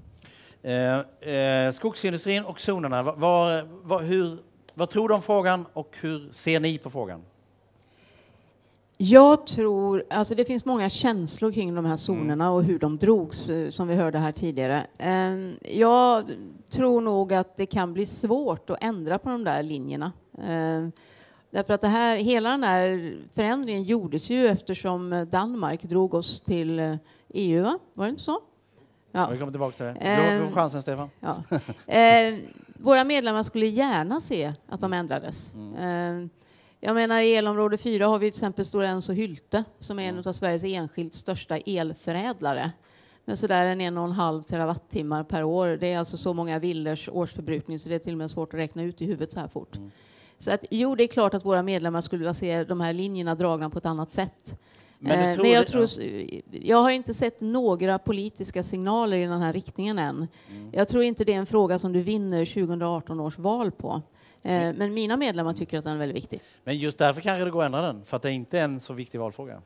Speaker 1: Mm. Eh, eh, skogsindustrin och zonerna, vad, vad, hur, vad tror du om frågan och hur ser ni på frågan?
Speaker 4: Jag tror, alltså det finns många känslor kring de här zonerna mm. och hur de drogs, som vi hörde här tidigare. Jag tror nog att det kan bli svårt att ändra på de där linjerna. Därför att det här, hela den här förändringen gjordes ju eftersom Danmark drog oss till E U, va? Var det inte så?
Speaker 1: Ja. Vi kommer tillbaka till det. Du har chansen, Stefan.
Speaker 4: Ja. Eh, våra medlemmar skulle gärna se att de ändrades. Mm. Eh, Jag menar, i elområde fyra har vi till exempel Stora Enso Hylte som är en av Sveriges enskilt största elförädlare. Men sådär en en och en halv terawattimmar per år. Det är alltså så många villors årsförbrukning så det är till och med svårt att räkna ut i huvudet så här fort. Mm. Så att, jo, det är klart att våra medlemmar skulle vilja se de här linjerna dragna på ett annat sätt. Men, tror Men jag, tror, jag har inte sett några politiska signaler i den här riktningen än. Mm. Jag tror inte det är en fråga som du vinner tjugo arton års val på. Men mina medlemmar tycker att den är väldigt viktig.
Speaker 1: Men just därför kanske det går att ändra den, för att det inte är en så viktig valfråga.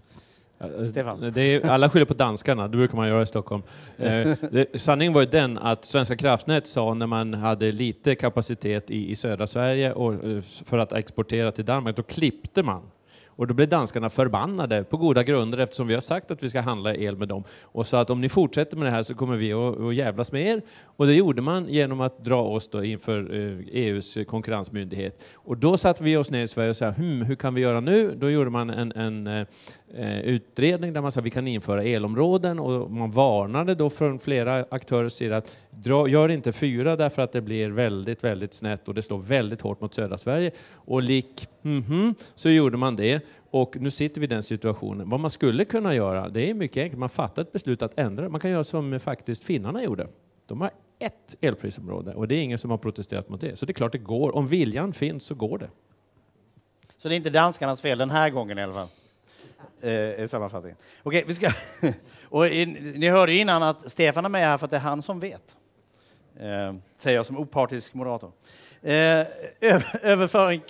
Speaker 2: Stefan? Det är, alla skyller på danskarna, det brukar man göra i Stockholm. Eh, det, sanningen var ju den att Svenska kraftnät sa när man hade lite kapacitet i, i södra Sverige och, för att exportera till Danmark, då klippte man. Och då blev danskarna förbannade på goda grunder eftersom vi har sagt att vi ska handla el med dem. Och sa att om ni fortsätter med det här så kommer vi att, att jävlas med er. Och det gjorde man genom att dra oss då inför E U:s konkurrensmyndighet. Och då satt vi oss ner i Sverige och sa, hm, hur kan vi göra nu? Då gjorde man en, en eh, utredning där man sa att vi kan införa elområden. Och man varnade då från flera aktörers sida att dra, gör inte fyra därför att det blir väldigt, väldigt snett och det slår väldigt hårt mot södra Sverige. Och lik mm-hmm, så gjorde man det. Och nu sitter vi i den situationen. Vad man skulle kunna göra, det är mycket enkelt. Man fattar ett beslut att ändra. Man kan göra som faktiskt finnarna gjorde. De har ett elprisområde och det är ingen som har protesterat mot det. Så det är klart det går. Om viljan finns så går det.
Speaker 1: Så det är inte danskarnas fel den här gången i alla fall? Eh, sammanfattningen. Okej, vi ska... och in, ni hörde innan att Stefan är med här för att det är han som vet. Eh, säger jag som opartisk moderator. Eh, över, överföring,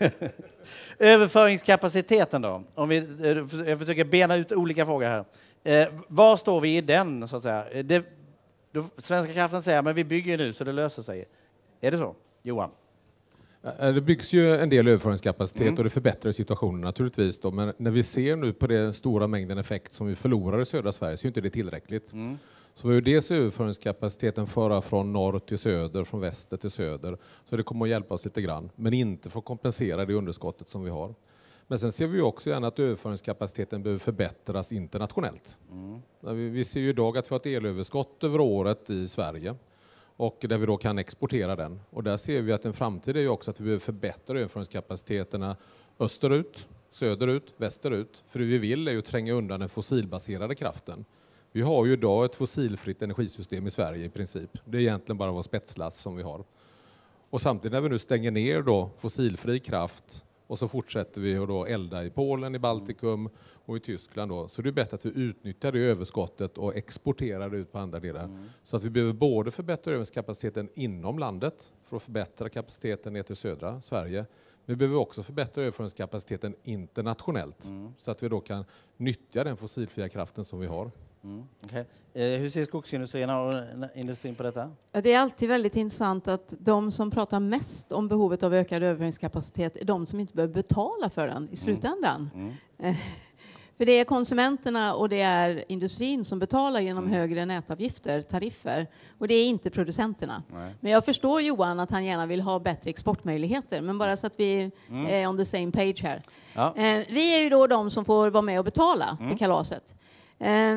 Speaker 1: överföringskapaciteten då. Om vi, jag försöker bena ut olika frågor här. Eh, var står vi i den, så att säga? Det, då, Svenska kraften säger men vi bygger nu så det löser sig. Är det så, Johan?
Speaker 3: Det byggs ju en del överföringskapacitet mm. och det förbättrar situationen naturligtvis. Då. Men när vi ser nu på den stora mängden effekt som vi förlorar i södra Sverige så är inte det tillräckligt. Mm. Så vi har dels överföringskapaciteten föra från norr till söder, från väster till söder. Så det kommer att hjälpa oss lite grann. Men inte för att kompensera det underskottet som vi har. Men sen ser vi också gärna att överföringskapaciteten behöver förbättras internationellt. Mm. Vi, vi ser ju idag att vi har ett elöverskott över året i Sverige. Och där vi då kan exportera den. Och där ser vi att en framtid är ju också att vi behöver förbättra överföringskapaciteterna österut, söderut, västerut. För det vi vill är ju att tränga undan den fossilbaserade kraften. Vi har ju idag ett fossilfritt energisystem i Sverige i princip. Det är egentligen bara vår spetslast som vi har. Och samtidigt när vi nu stänger ner då fossilfri kraft och så fortsätter vi att då elda i Polen, i Baltikum och i Tyskland då. Så det är bättre att vi utnyttjar det överskottet och exporterar det ut på andra delar. Mm. Så att vi behöver både förbättra överkapaciteten inom landet för att förbättra kapaciteten ner till södra Sverige. Vi behöver också förbättra överföringskapaciteten internationellt mm. så att vi då kan nyttja den fossilfria kraften som vi har.
Speaker 1: Mm, okay. eh, hur ser skogsindustrin och industrin på detta?
Speaker 4: Det är alltid väldigt intressant att de som pratar mest om behovet av ökad överföringskapacitet är de som inte behöver betala för den i slutändan. Mm. Mm. För det är konsumenterna och det är industrin som betalar genom mm. högre nätavgifter, tariffer. Och det är inte producenterna. Nej. Men jag förstår Johan att han gärna vill ha bättre exportmöjligheter. Men bara så att vi mm. är on the same page här. Ja. Eh, vi är ju då de som får vara med och betala mm. för kalaset. Eh,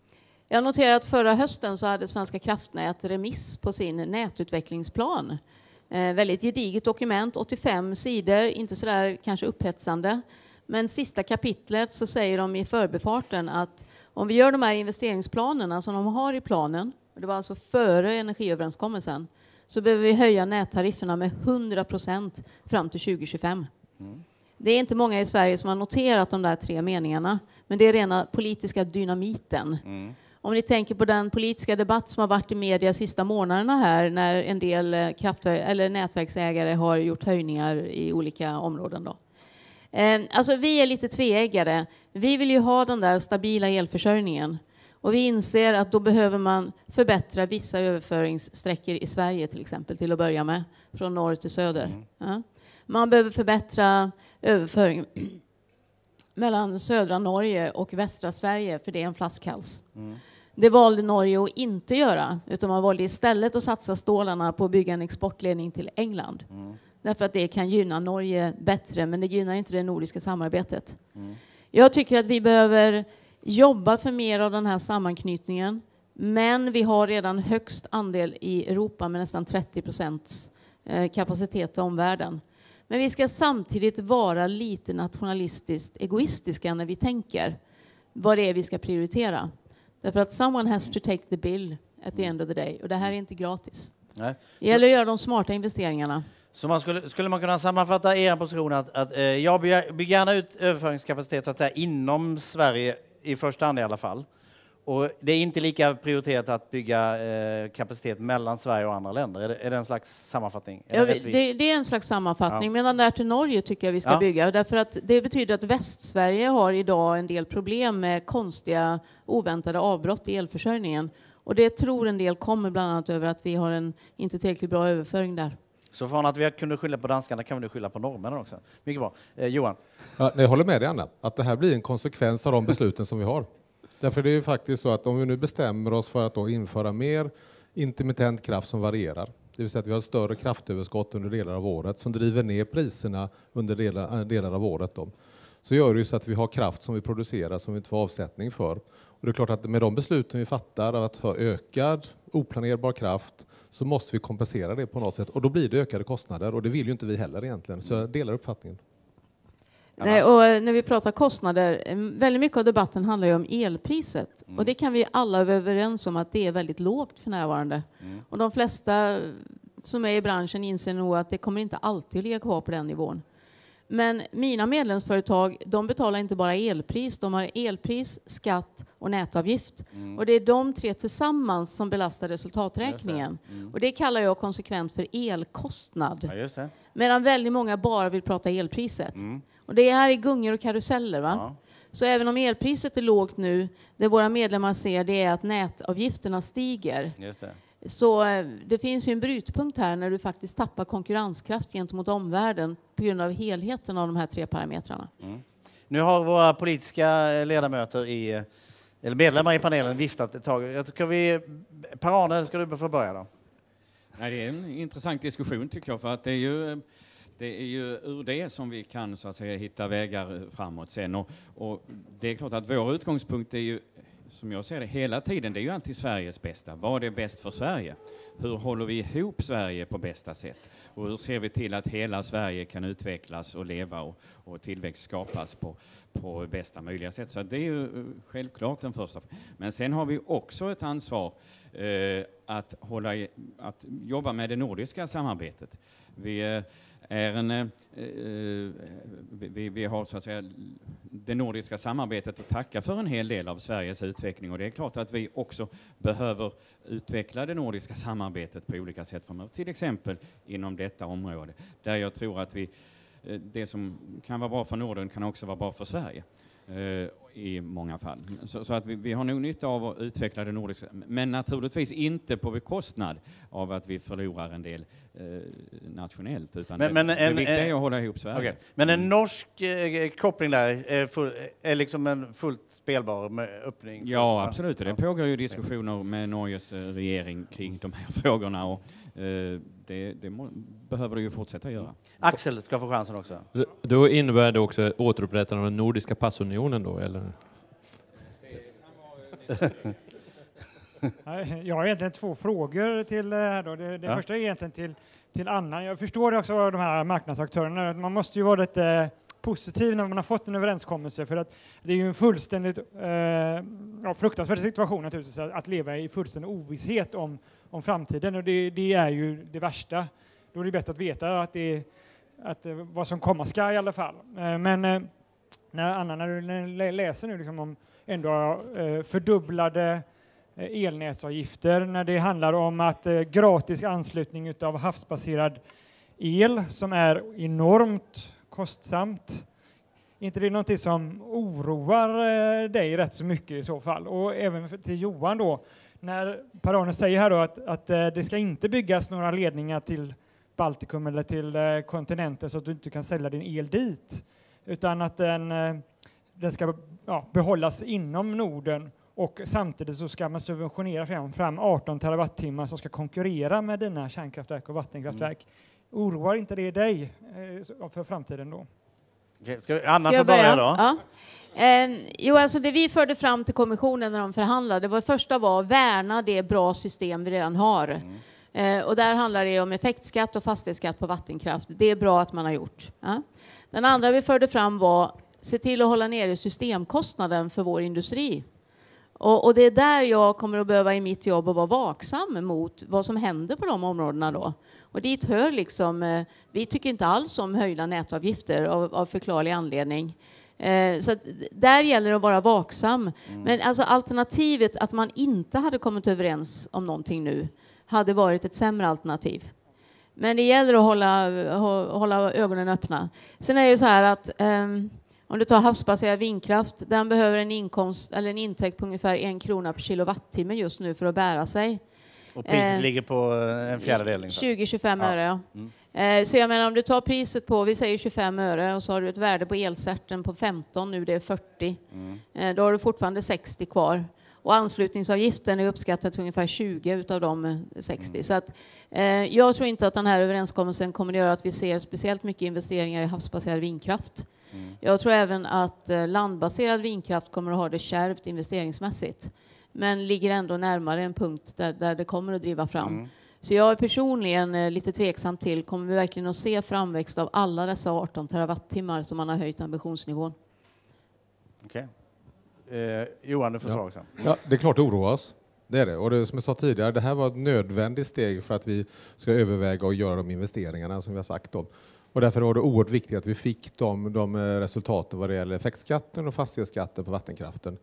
Speaker 4: Jag noterar att förra hösten så hade Svenska kraftnät remiss på sin nätutvecklingsplan. Eh, väldigt gediget dokument, åttiofem sidor, inte sådär kanske upphetsande. Men sista kapitlet så säger de i förbifarten att om vi gör de här investeringsplanerna som de har i planen, och det var alltså före energiöverenskommelsen, så behöver vi höja nättarifferna med hundra procent fram till tjugo tjugofem. Mm. Det är inte många i Sverige som har noterat de där tre meningarna, men det är rena politiska dynamiten. Mm. Om ni tänker på den politiska debatt som har varit i media sista månaderna här när en del kraftver- eller nätverksägare har gjort höjningar i olika områden då. Eh, alltså vi är lite tveeggade. Vi vill ju ha den där stabila elförsörjningen och vi inser att då behöver man förbättra vissa överföringssträckor i Sverige till exempel till att börja med från norr till söder. Mm. Ja. Man behöver förbättra överföringen mellan södra Norge och västra Sverige för det är en flaskhals. Mm. Det valde Norge att inte göra utan man valde istället att satsa stålarna på att bygga en exportledning till England. Mm. Därför att det kan gynna Norge bättre men det gynnar inte det nordiska samarbetet. Mm. Jag tycker att vi behöver jobba för mer av den här sammanknytningen men vi har redan högst andel i Europa med nästan trettio procent kapacitet i omvärlden. Men vi ska samtidigt vara lite nationalistiskt egoistiska när vi tänker vad det är vi ska prioritera. Därför att someone has to take the bill at the end of the day. Och det här är inte gratis. Nej. Det gäller att göra de smarta investeringarna.
Speaker 1: Så man skulle, skulle man kunna sammanfatta er position att, att eh, jag bygger gärna ut överföringskapacitet att säga, inom Sverige i första hand i alla fall. Och det är inte lika prioriterat att bygga eh, kapacitet mellan Sverige och andra länder. Är det, är det en slags sammanfattning?
Speaker 4: Ja, det, det är en slags sammanfattning. Ja. Medan där till Norge tycker jag vi ska ja. bygga. Därför att det betyder att Västsverige har idag en del problem med konstiga, oväntade avbrott i elförsörjningen. Och det tror en del kommer bland annat över att vi har en inte tillräckligt bra överföring där.
Speaker 1: Så från att vi kunde skylla på danskarna kan vi skylla på norrmännen också. Mycket bra. Eh, Johan?
Speaker 3: Ja, jag håller med dig, Anna. Att det här blir en konsekvens av de besluten som vi har. Därför det är ju faktiskt så att om vi nu bestämmer oss för att då införa mer intermittent kraft som varierar, det vill säga att vi har större kraftöverskott under delar av året som driver ner priserna under delar, delar av året då, så gör det ju så att vi har kraft som vi producerar som vi inte får avsättning för. Och det är klart att med de besluten vi fattar att ha ökad oplanerbar kraft så måste vi kompensera det på något sätt och då blir det ökade kostnader och det vill ju inte vi heller egentligen, så jag delar uppfattningen.
Speaker 4: Nej, och när vi pratar kostnader, väldigt mycket av debatten handlar ju om elpriset. Mm. Och det kan vi alla vara överens om att det är väldigt lågt för närvarande. Mm. Och de flesta som är i branschen inser nog att det kommer inte alltid ligga kvar på den nivån. Men mina medlemsföretag, de betalar inte bara elpris, de har elpris, skatt och nätavgift. Mm. Och det är de tre tillsammans som belastar resultaträkningen. Det. Mm. Och det kallar jag konsekvent för elkostnad.
Speaker 1: Ja, just det.
Speaker 4: Medan väldigt många bara vill prata elpriset. Mm. Och det är här i gungor och karuseller, va? Ja. Så även om elpriset är lågt nu, det våra medlemmar ser det är att nätavgifterna stiger.
Speaker 1: Just det.
Speaker 4: Så det finns ju en brytpunkt här när du faktiskt tappar konkurrenskraft gentemot omvärlden på grund av helheten av de här tre parametrarna.
Speaker 1: Mm. Nu har våra politiska ledamöter i, eller medlemmar i panelen viftat ett tag. Ska vi, Per-Arne, ska du få börja då?
Speaker 6: Nej, det är en intressant diskussion tycker jag, för att det är ju, det är ju ur det som vi kan så att säga hitta vägar framåt sen. Och, och det är klart att vår utgångspunkt är ju, som jag ser det hela tiden, det är ju alltid Sveriges bästa. Vad är bäst för Sverige? Hur håller vi ihop Sverige på bästa sätt? Och hur ser vi till att hela Sverige kan utvecklas och leva och, och tillväxt skapas på, på bästa möjliga sätt? Så det är ju självklart den första. Men sen har vi också ett ansvar eh, att, hålla i, att jobba med det nordiska samarbetet. Vi eh, är en, eh, vi, vi har så att säga det nordiska samarbetet att tacka för en hel del av Sveriges utveckling, och det är klart att vi också behöver utveckla det nordiska samarbetet på olika sätt framöver, till exempel inom detta område, där jag tror att vi, det som kan vara bra för Norden kan också vara bra för Sverige eh, i många fall. Så, så att vi, vi har nog nytta av att utveckla det nordiska, men naturligtvis inte på bekostnad av att vi förlorar en del eh, nationellt, utan
Speaker 1: men,
Speaker 6: det,
Speaker 1: men
Speaker 6: det
Speaker 1: en,
Speaker 6: viktiga
Speaker 1: en,
Speaker 6: är att hålla ihop Sverige.
Speaker 1: Okay. Men en norsk eh, koppling där är, full, är liksom en fullt spelbar med öppning?
Speaker 6: Ja, absolut. Det pågår ju diskussioner med Norges regering kring de här frågorna, och eh, det, det må, behöver det ju fortsätta göra.
Speaker 1: Axel ska få chansen också.
Speaker 2: Då innebär det också återupprättande av den nordiska passunionen då, eller?
Speaker 5: Jag har egentligen två frågor till det här då. Det, det
Speaker 1: ja.
Speaker 5: första är egentligen till, till Anna. Jag förstår också av de här marknadsaktörerna. Man måste ju vara lite positiv när man har fått en överenskommelse, för att det är ju en fullständigt eh, ja, fruktansvärd situation naturligtvis att, att leva i fullständig ovisshet om, om framtiden, och det, det är ju det värsta. Då är det bättre att veta att det att vad som komma ska i alla fall. Eh, men eh, när Anna, när du när du läser nu liksom om ändå eh, fördubblade elnätsavgifter, när det handlar om att eh, gratis anslutning av havsbaserad el som är enormt kostsamt. Inte det är något som oroar eh, dig rätt så mycket i så fall? Och även för, till Johan då, när Per-Arne säger här då att, att eh, det ska inte byggas några ledningar till Baltikum eller till eh, kontinenten så att du inte kan sälja din el dit, utan att den, eh, den ska ja, behållas inom Norden. Och samtidigt så ska man subventionera fram, fram arton terawattimmar som ska konkurrera med dina kärnkraftverk och vattenkraftverk. Mm. Oroar inte det dig eh, för framtiden då?
Speaker 1: Okay, ska vi, Anna får börja då.
Speaker 4: Ja. Eh, jo, alltså det vi förde fram till kommissionen när de förhandlade, det var första var att värna det bra system vi redan har. Mm. Eh, och där handlar det om effektskatt och fastighetsskatt på vattenkraft. Det är bra att man har gjort. Ja. Den andra vi förde fram var se till att hålla nere systemkostnaden för vår industri. Och, och det är där jag kommer att behöva i mitt jobb att vara vaksam mot vad som händer på de områdena då. Och dit hör liksom, eh, vi tycker inte alls om höjda nätavgifter av, av förklarlig anledning. Eh, så att där gäller det att vara vaksam. Mm. Men alltså alternativet att man inte hade kommit överens om någonting nu hade varit ett sämre alternativ. Men det gäller att hålla, hålla ögonen öppna. Sen är det så här att eh, om du tar havsbaserad vindkraft, den behöver en inkomst eller en intäkt på ungefär en krona per kilowattimme just nu för att bära sig.
Speaker 1: Och priset eh, ligger på en fjärdedel.
Speaker 4: tjugo till tjugofem öre, ja.
Speaker 1: Mm.
Speaker 4: Eh, så jag menar om du tar priset på, vi säger tjugofem öre, och så har du ett värde på elcerten på femton, nu det är fyrtio. Mm. Eh, då har du fortfarande sextio kvar. Och anslutningsavgiften är uppskattad till ungefär tjugo utav de sextio. Mm. Så att, eh, jag tror inte att den här överenskommelsen kommer att göra att vi ser speciellt mycket investeringar i havsbaserad vindkraft. Mm. Jag tror även att eh, landbaserad vindkraft kommer att ha det kärvt investeringsmässigt. Men ligger ändå närmare en punkt där, där det kommer att driva fram. Mm. Så jag är personligen eh, lite tveksam till, kommer vi verkligen att se framväxt av alla dessa arton terawattimmar som man har höjt ambitionsnivån?
Speaker 1: Okej. Okay. Eh, Johan, du får svara också.
Speaker 3: Ja, det är klart det oroar oss. Det är det. Och det, som jag sa tidigare, det här var ett nödvändigt steg för att vi ska överväga och göra de investeringarna som vi har sagt om. Och därför var det oerhört viktigt att vi fick de, de resultaten vad det gäller effektskatten och fastighetsskatten på vattenkraften.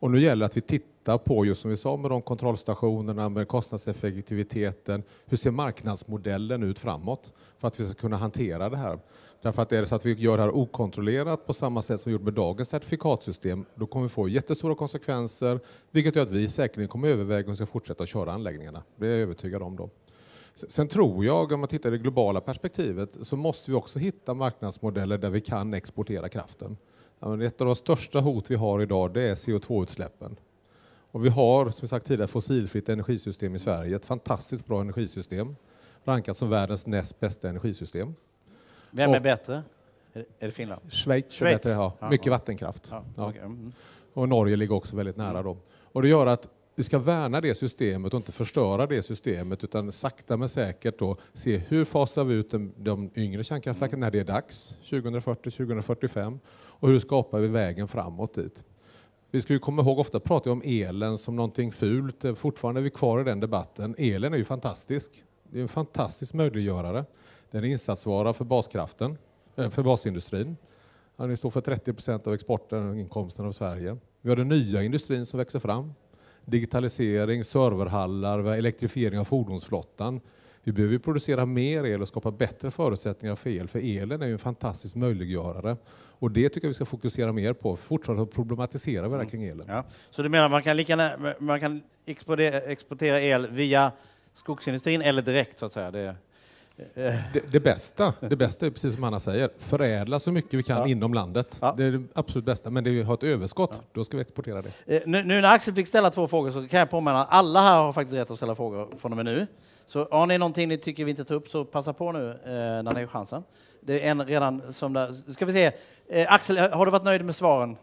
Speaker 3: Och nu gäller det att vi tittar på, just som vi sa, med de kontrollstationerna, med kostnadseffektiviteten. Hur ser marknadsmodellen ut framåt för att vi ska kunna hantera det här? Därför att är det så att vi gör det här okontrollerat på samma sätt som vi gjort med dagens certifikatsystem, då kommer vi få jättestora konsekvenser, vilket gör att vi säkerligen kommer överväga om vi ska fortsätta att köra anläggningarna. Det är jag övertygad om då. Sen tror jag, om man tittar i det globala perspektivet, så måste vi också hitta marknadsmodeller där vi kan exportera kraften. Ett av de största hot vi har idag, det är C O två-utsläppen. Och vi har, som vi sagt tidigare, fossilfritt energisystem i Sverige. Ett fantastiskt bra energisystem. Rankat som världens näst bästa energisystem.
Speaker 1: Vem är
Speaker 3: och,
Speaker 1: bättre? Är det Finland?
Speaker 3: Schweiz,
Speaker 1: Schweiz.
Speaker 3: är bättre, ja.
Speaker 1: Ja,
Speaker 3: Mycket
Speaker 1: ja.
Speaker 3: vattenkraft.
Speaker 1: Ja,
Speaker 3: ja.
Speaker 1: okay. mm.
Speaker 3: Och Norge ligger också väldigt nära dem. Och det gör att vi ska värna det systemet och inte förstöra det systemet, utan sakta men säkert då se hur fasar vi ut de, de yngre kärnkraftverken när det är dags, tjugohundrafyrtio till tjugohundrafyrtiofem, och hur skapar vi vägen framåt dit. Vi ska ju komma ihåg, ofta pratar vi om elen som någonting fult, fortfarande är vi kvar i den debatten. Elen är ju fantastisk, det är en fantastisk möjliggörare. Det är en insatsvara för baskraften, för basindustrin. Den står för trettio procent av exporten och inkomsten av Sverige. Vi har den nya industrin som växer fram. Digitalisering, serverhallar, elektrifiering av fordonsflottan. Vi behöver producera mer el och skapa bättre förutsättningar för el. För elen är ju en fantastisk möjliggörare. Och det tycker jag vi ska fokusera mer på. Fortfarande problematisera vi kring elen.
Speaker 1: Ja. Så du menar att man kan, lika, man kan exportera, exportera el via skogsindustrin eller direkt så att säga? Det
Speaker 3: Det, det, bästa, det bästa är precis som Anna säger, förädla så mycket vi kan ja. inom landet. Ja. Det är det absolut bästa, men det vi har ett överskott, ja. då ska vi exportera det.
Speaker 1: Eh, nu, nu när Axel fick ställa två frågor så kan jag påminna att alla här har faktiskt rätt att ställa frågor från och med nu. Så har ni någonting ni tycker vi inte tar upp så passa på nu eh, när ni har chansen. Det är en redan som där. Ska vi se. Eh, Axel, har du varit nöjd med svaren?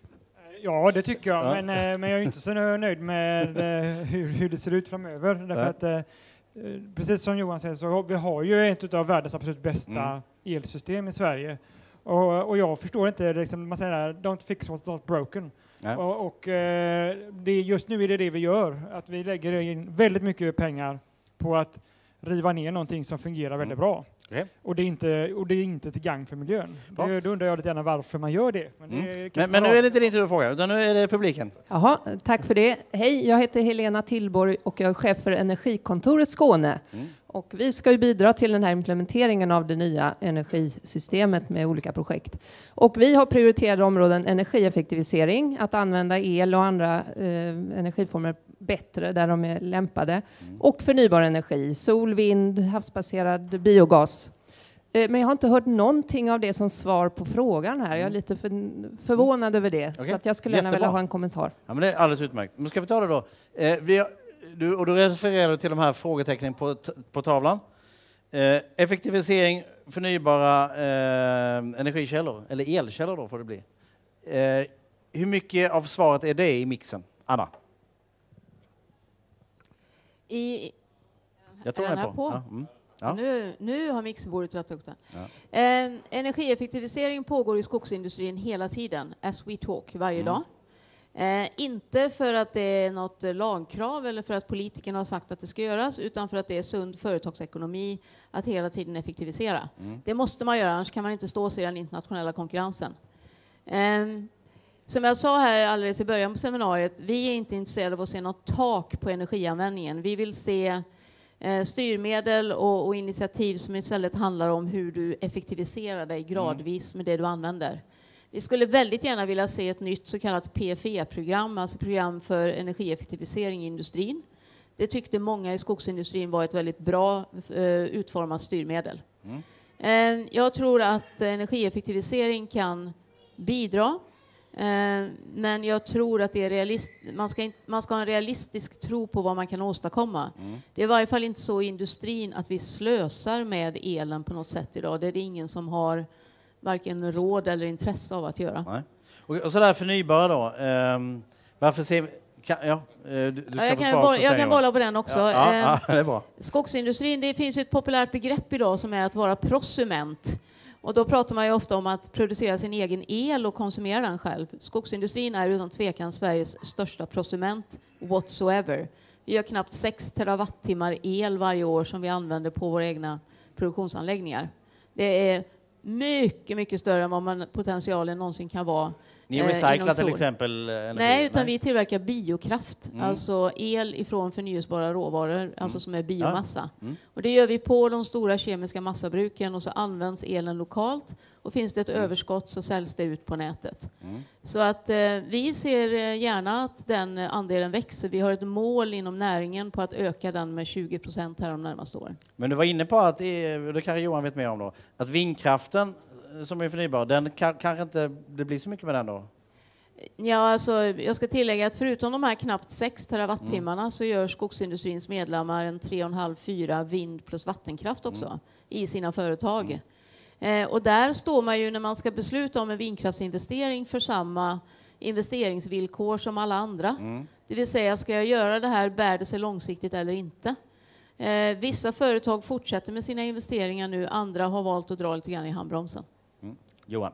Speaker 5: Ja, det tycker jag,
Speaker 1: ja.
Speaker 5: men, eh, men jag är inte så nöjd med eh, hur, hur det ser ut framöver. Därför att eh, precis som Johan säger så vi har ju ett av världens absolut bästa mm. elsystem i Sverige. Och, och jag förstår inte, liksom, man säger don't fix what's not broken. Ja. Och, och det, just nu är det det vi gör. Att vi lägger in väldigt mycket pengar på att riva ner någonting som fungerar väldigt mm. bra. Okay. Och, det är inte, och det är inte till gang för miljön. Det, då undrar jag lite gärna varför man gör det. Men, det
Speaker 1: mm. men, men nu är det inte din tur att fråga, utan nu är det publiken.
Speaker 7: Jaha, tack för det. Hej, jag heter Helena Tillborg och jag är chef för Energikontoret Skåne. Mm. Och vi ska ju bidra till den här implementeringen av det nya energisystemet med olika projekt. Och vi har prioriterat områden energieffektivisering, att använda el och andra eh, energiformer bättre där de är lämpade. Mm. Och förnybar energi, sol, vind, havsbaserad biogas. Eh, men jag har inte hört någonting av det som svar på frågan här. Jag är lite för, förvånad mm. över det. Okay. Så att jag skulle gärna vilja ha en kommentar.
Speaker 1: Ja, men det är alldeles utmärkt. Men ska vi ta det då? Eh, vi har, du, och du refererar till de här frågetecknen på, på tavlan. Eh, effektivisering, förnybara eh, energikällor, eller elkällor då får det bli. Eh, hur mycket av svaret är det i mixen? Anna?
Speaker 4: I,
Speaker 1: jag tror
Speaker 4: är den
Speaker 1: här
Speaker 4: här
Speaker 1: på.
Speaker 4: på?
Speaker 1: Ja, mm. ja.
Speaker 4: Ja, nu, nu har mixerbordet rätt upp den.
Speaker 1: Ja.
Speaker 4: Eh, energieffektivisering pågår i skogsindustrin hela tiden, as we talk, varje mm. dag. Eh, inte för att det är något lagkrav eller för att politikerna har sagt att det ska göras, utan för att det är sund företagsekonomi att hela tiden effektivisera. Mm. Det måste man göra, annars kan man inte stå sig i den internationella konkurrensen. Eh, som jag sa här alldeles i början på seminariet, vi är inte intresserade av att se något tak på energianvändningen. Vi vill se eh, styrmedel och, och initiativ som istället handlar om hur du effektiviserar dig gradvis med det du använder. Vi skulle väldigt gärna vilja se ett nytt så kallat P F E-program, alltså program för energieffektivisering i industrin. Det tyckte många i skogsindustrin var ett väldigt bra eh, utformat styrmedel. Mm. Eh, jag tror att energieffektivisering kan bidra, eh, men jag tror att det är realist, man, ska inte, man ska ha en realistisk tro på vad man kan åstadkomma. Mm. Det är i varje fall inte så i industrin att vi slösar med elen på något sätt idag. Det är det ingen som har varken råd eller intresse av att göra.
Speaker 1: Nej. Och, och så där förnybara då. Um, varför ser vi, kan, ja, du, du ska
Speaker 4: ja, jag kan, bolla, jag kan bolla på den också.
Speaker 1: Ja, ja, ja, det är bra.
Speaker 4: Skogsindustrin, det finns ett populärt begrepp idag som är att vara prosument. Och då pratar man ju ofta om att producera sin egen el och konsumera den själv. Skogsindustrin är utan tvekan Sveriges största prosument whatsoever. Vi har knappt sex terawattimmar el varje år som vi använder på våra egna produktionsanläggningar. Det är mycket, mycket större än vad man potentialen någonsin kan vara.
Speaker 1: Ni recyclar till exempel energi?
Speaker 4: Nej, utan
Speaker 1: Nej.
Speaker 4: vi tillverkar biokraft, mm. alltså el ifrån förnyelsebara råvaror, mm. alltså som är biomassa. Ja. Mm. Och det gör vi på de stora kemiska massabruken och så används elen lokalt och finns det ett mm. överskott så säljs det ut på nätet. Mm. Så att eh, vi ser gärna att den andelen växer. Vi har ett mål inom näringen på att öka den med tjugo procent här de närmaste åren.
Speaker 1: Men du var inne på att, det kanske Johan vet mer om då, att vindkraften som är förnybar, den kan, kanske inte det blir så mycket med den då?
Speaker 4: Ja, alltså, jag ska tillägga att förutom de här knappt sex terawattimmarna mm. så gör skogsindustrins medlemmar en tre komma fem till fyra vind plus vattenkraft också mm. i sina företag. Mm. Eh, och där står man ju när man ska besluta om en vindkraftsinvestering för samma investeringsvillkor som alla andra. Mm. Det vill säga, ska jag göra det här, bär det sig långsiktigt eller inte? Eh, vissa företag fortsätter med sina investeringar nu, andra har valt att dra lite grann i handbromsen.
Speaker 1: Mm. Johan?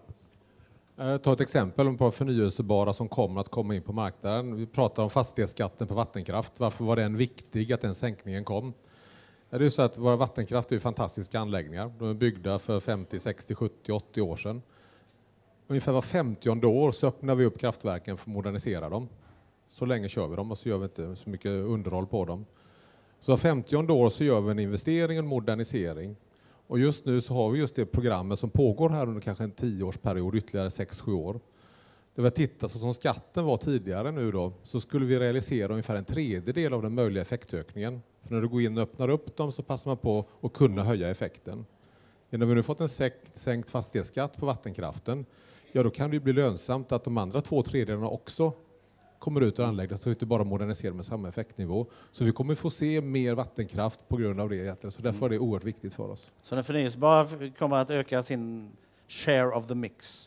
Speaker 3: Ta ett exempel på förnyelsebara som kommer att komma in på marknaden. Vi pratar om fastighetsskatten på vattenkraft. Varför var den viktig att den sänkningen kom? Det är ju så att våra vattenkraft är fantastiska anläggningar. De är byggda för femtio, sextio, sjuttio, åttio år sedan. Ungefär var femtionde år så öppnar vi upp kraftverken för att modernisera dem. Så länge kör vi dem och så gör vi inte så mycket underhåll på dem. Så var femtionde år så gör vi en investering och en modernisering. Och just nu så har vi just det programmet som pågår här under kanske en tioårsperiod, ytterligare sex sju år. Det var titta så som skatten var tidigare nu då, så skulle vi realisera ungefär en tredjedel av den möjliga effektökningen. För när du går in och öppnar upp dem så passar man på att kunna höja effekten. När vi nu fått en sänkt fastighetsskatt på vattenkraften, ja då kan det bli lönsamt att de andra två tredjedelarna också kommer ut ur anläggningen så vi inte bara moderniserar med samma effektnivå. Så vi kommer få se mer vattenkraft på grund av det. Så därför är det oerhört viktigt för oss.
Speaker 1: Så den förnyelsebara kommer att öka sin share of the mix?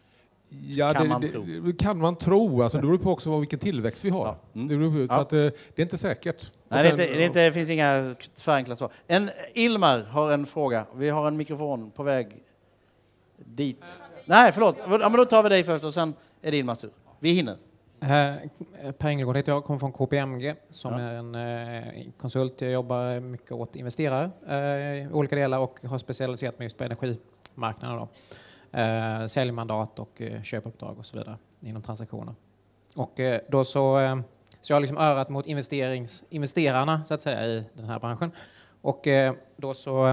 Speaker 3: Ja,
Speaker 1: kan
Speaker 3: det,
Speaker 1: man
Speaker 3: det,
Speaker 1: tro?
Speaker 3: Det kan man tro. Alltså, det beror på också vilken tillväxt vi har. Ja. Mm. Det, beror på, så
Speaker 1: ja.
Speaker 3: att, det är inte säkert.
Speaker 1: Nej, det, är inte, det, är inte, det finns inga förenklat svar. En, Ilmar har en fråga. Vi har en mikrofon på väg dit. Nej, förlåt. Ja, men då tar vi dig först och sen är det Ilmars tur. Vi hinner.
Speaker 8: Uh, Per Engelgård heter jag, kommer från K P M G som
Speaker 1: ja.
Speaker 8: är en uh, konsult. Jag jobbar mycket åt investerare uh, i olika delar och har specialiserat mig just på energimarknaden. Då. Uh, säljmandat och uh, köpuppdrag och så vidare inom transaktioner. Och uh, då så, uh, så jag har liksom örat mot investerings, investerarna så att säga i den här branschen. Och uh, då så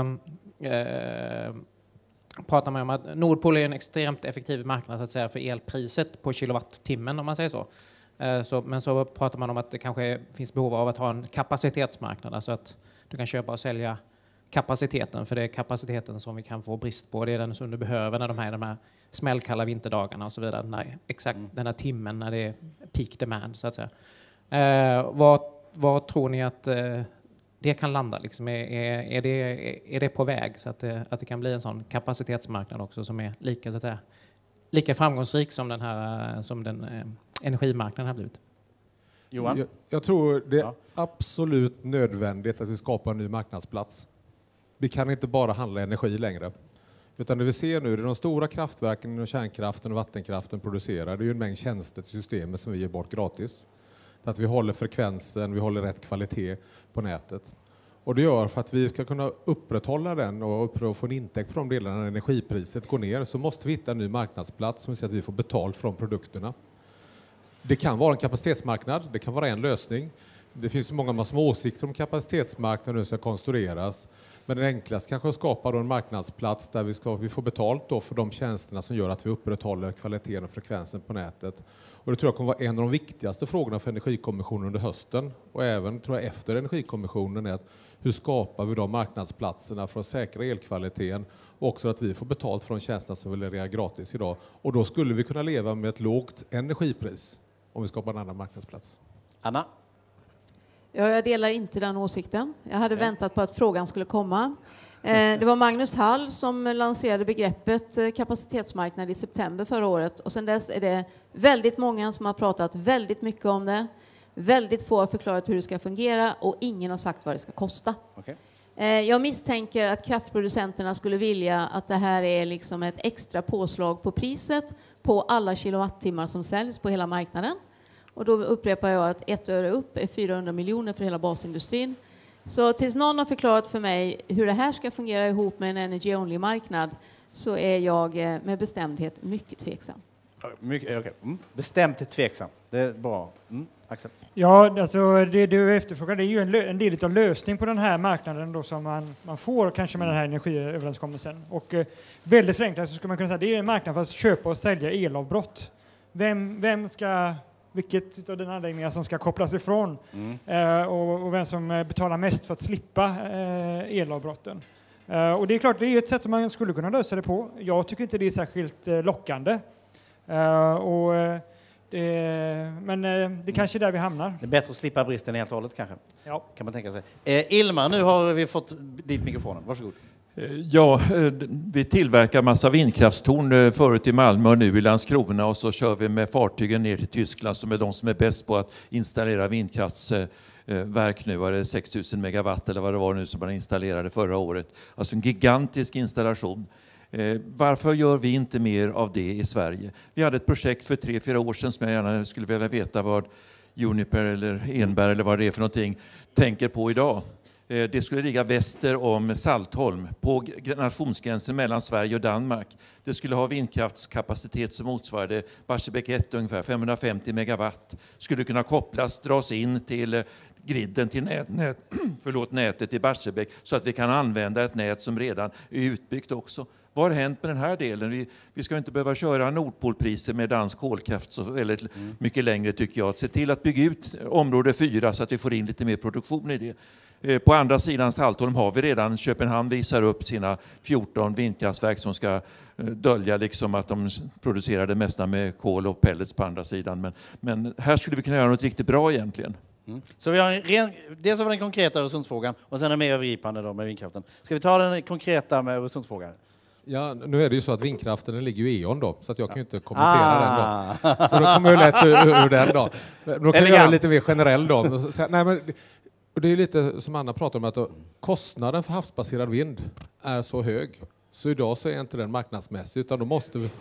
Speaker 8: uh, pratar man om att Nordpol är en extremt effektiv marknad så att säga, för elpriset på kilowattimmen om man säger så. så. Men så pratar man om att det kanske finns behov av att ha en kapacitetsmarknad. Alltså att du kan köpa och sälja kapaciteten. För det är kapaciteten som vi kan få brist på. Det är den som du behöver när de här, de här smällkalla vinterdagarna och så vidare. Den här, exakt mm. den här timmen när det är peak demand så att säga. Eh, vad, vad tror ni att eh, det kan landa? Liksom, är, är, är, det, är det på väg så att det, att det kan bli en sån kapacitetsmarknad också som är lika, så att säga, lika framgångsrik som den, här, som den eh, energimarknaden har blivit?
Speaker 1: Johan?
Speaker 3: Jag, jag tror det är ja. absolut nödvändigt att vi skapar en ny marknadsplats. Vi kan inte bara handla energi längre. Utan det vi ser nu är de stora kraftverken och kärnkraften och vattenkraften producerar. Det är ju en mängd tjänster till systemet som vi ger bort gratis. Att vi håller frekvensen, vi håller rätt kvalitet på nätet. Och det gör för att vi ska kunna upprätthålla den och få en intäkt på de delarna när energipriset går ner, så måste vi hitta en ny marknadsplats som vi ser att vi får betalt från produkterna. Det kan vara en kapacitetsmarknad, det kan vara en lösning. Det finns många massor med åsikter om kapacitetsmarknaden nu ska konstrueras. Men det enklaste kanske är att skapa en marknadsplats där vi, ska, vi får betalt då för de tjänsterna som gör att vi upprätthåller kvaliteten och frekvensen på nätet. Och det tror jag kommer vara en av de viktigaste frågorna för Energikommissionen under hösten. Och även tror jag efter Energikommissionen är att hur skapar vi de marknadsplatserna för att säkra elkvaliteten och också att vi får betalt för de tjänsterna som vi levererar gratis idag. Och då skulle vi kunna leva med ett lågt energipris om vi skapar en annan marknadsplats.
Speaker 1: Anna?
Speaker 4: Ja, jag delar inte den åsikten. Jag hade Nej. väntat på att frågan skulle komma. Eh, det var Magnus Hall som lanserade begreppet eh, kapacitetsmarknad i september förra året. Och sedan dess är det väldigt många som har pratat väldigt mycket om det. Väldigt få har förklarat hur det ska fungera och ingen har sagt vad det ska kosta.
Speaker 1: Okay.
Speaker 4: Eh, jag misstänker att kraftproducenterna skulle vilja att det här är liksom ett extra påslag på priset på alla kilowattimmar som säljs på hela marknaden. Och då upprepar jag att ett öre upp är fyrahundra miljoner för hela basindustrin. Så tills någon har förklarat för mig hur det här ska fungera ihop med en energy-only-marknad så är jag med bestämdhet mycket tveksam.
Speaker 1: Mycket, okay. mm. Bestämt tveksam. Det är bra. Mm. Axel?
Speaker 5: Ja, alltså det du efterfrågar det är ju en, en del av lösning på den här marknaden då som man, man får kanske med den här energiöverenskommelsen. Och eh, väldigt förenklat så skulle man kunna säga att det är en marknad för att köpa och sälja elavbrott. Vem, vem ska, vilket av dina anläggningar som ska kopplas ifrån mm. eh, och, och vem som betalar mest för att slippa eh, elavbrotten. Eh, och det är klart, det är ett sätt som man skulle kunna lösa det på. Jag tycker inte det är särskilt eh, lockande. Eh, och... Eh, Det, men det kanske är där vi hamnar.
Speaker 1: Det är bättre att slippa bristen helt och hållet kanske.
Speaker 5: Ja.
Speaker 1: Kan man tänka sig. Eh, Ilmar, nu har vi fått dit mikrofonen. Varsågod.
Speaker 9: Ja, vi tillverkar massa vindkraftstorn förut i Malmö och nu i Landskrona och så kör vi med fartygen ner till Tyskland som är de som är bäst på att installera vindkraftsverk nu. Var det sex tusen megawatt eller vad det var nu som man installerade förra året. Alltså en gigantisk installation. Eh, varför gör vi inte mer av det i Sverige? Vi hade ett projekt för tre, fyra år sedan som jag gärna skulle vilja veta vad Uniper eller Enberg eller vad det är för någonting tänker på idag. Eh, det skulle ligga väster om Saltholm på nationsgränsen mellan Sverige och Danmark. Det skulle ha vindkraftskapacitet som motsvarade Barsebäck ett ungefär femhundrafemtio megawatt. Skulle kunna kopplas, dras in till griden till nät, nät, förlåt, nätet i Barsebäck så att vi kan använda ett nät som redan är utbyggt också. Vad har hänt med den här delen? Vi, vi ska inte behöva köra Nordpolpriser med dansk kolkraft så väldigt mm. mycket längre tycker jag. Att se till att bygga ut område fyra så att vi får in lite mer produktion i det. Eh, på andra sidan Saltholm har vi redan, Köpenhamn visar upp sina fjorton vindkraftverk som ska eh, dölja liksom att de producerar det mesta med kol och pellets på andra sidan. Men, men här skulle vi kunna göra något riktigt bra egentligen.
Speaker 1: Mm. Så vi har en ren, dels har vi den konkreta Öresundsfrågan och sen är mer övergripande då med vindkraften. Ska vi ta den konkreta med Öresundsfrågan?
Speaker 3: Ja, nu är det ju så att vindkraften den ligger ju i E O N då, så att jag kan ju inte kommentera
Speaker 1: ah.
Speaker 3: den då. Så då kommer jag lätt ur, ur den då. Då kan jag göra lite mer generell då. Nej, men, och det är lite som Anna pratar om, att då, kostnaden för havsbaserad vind är så hög. Så idag så är inte den marknadsmässig, utan då måste vi...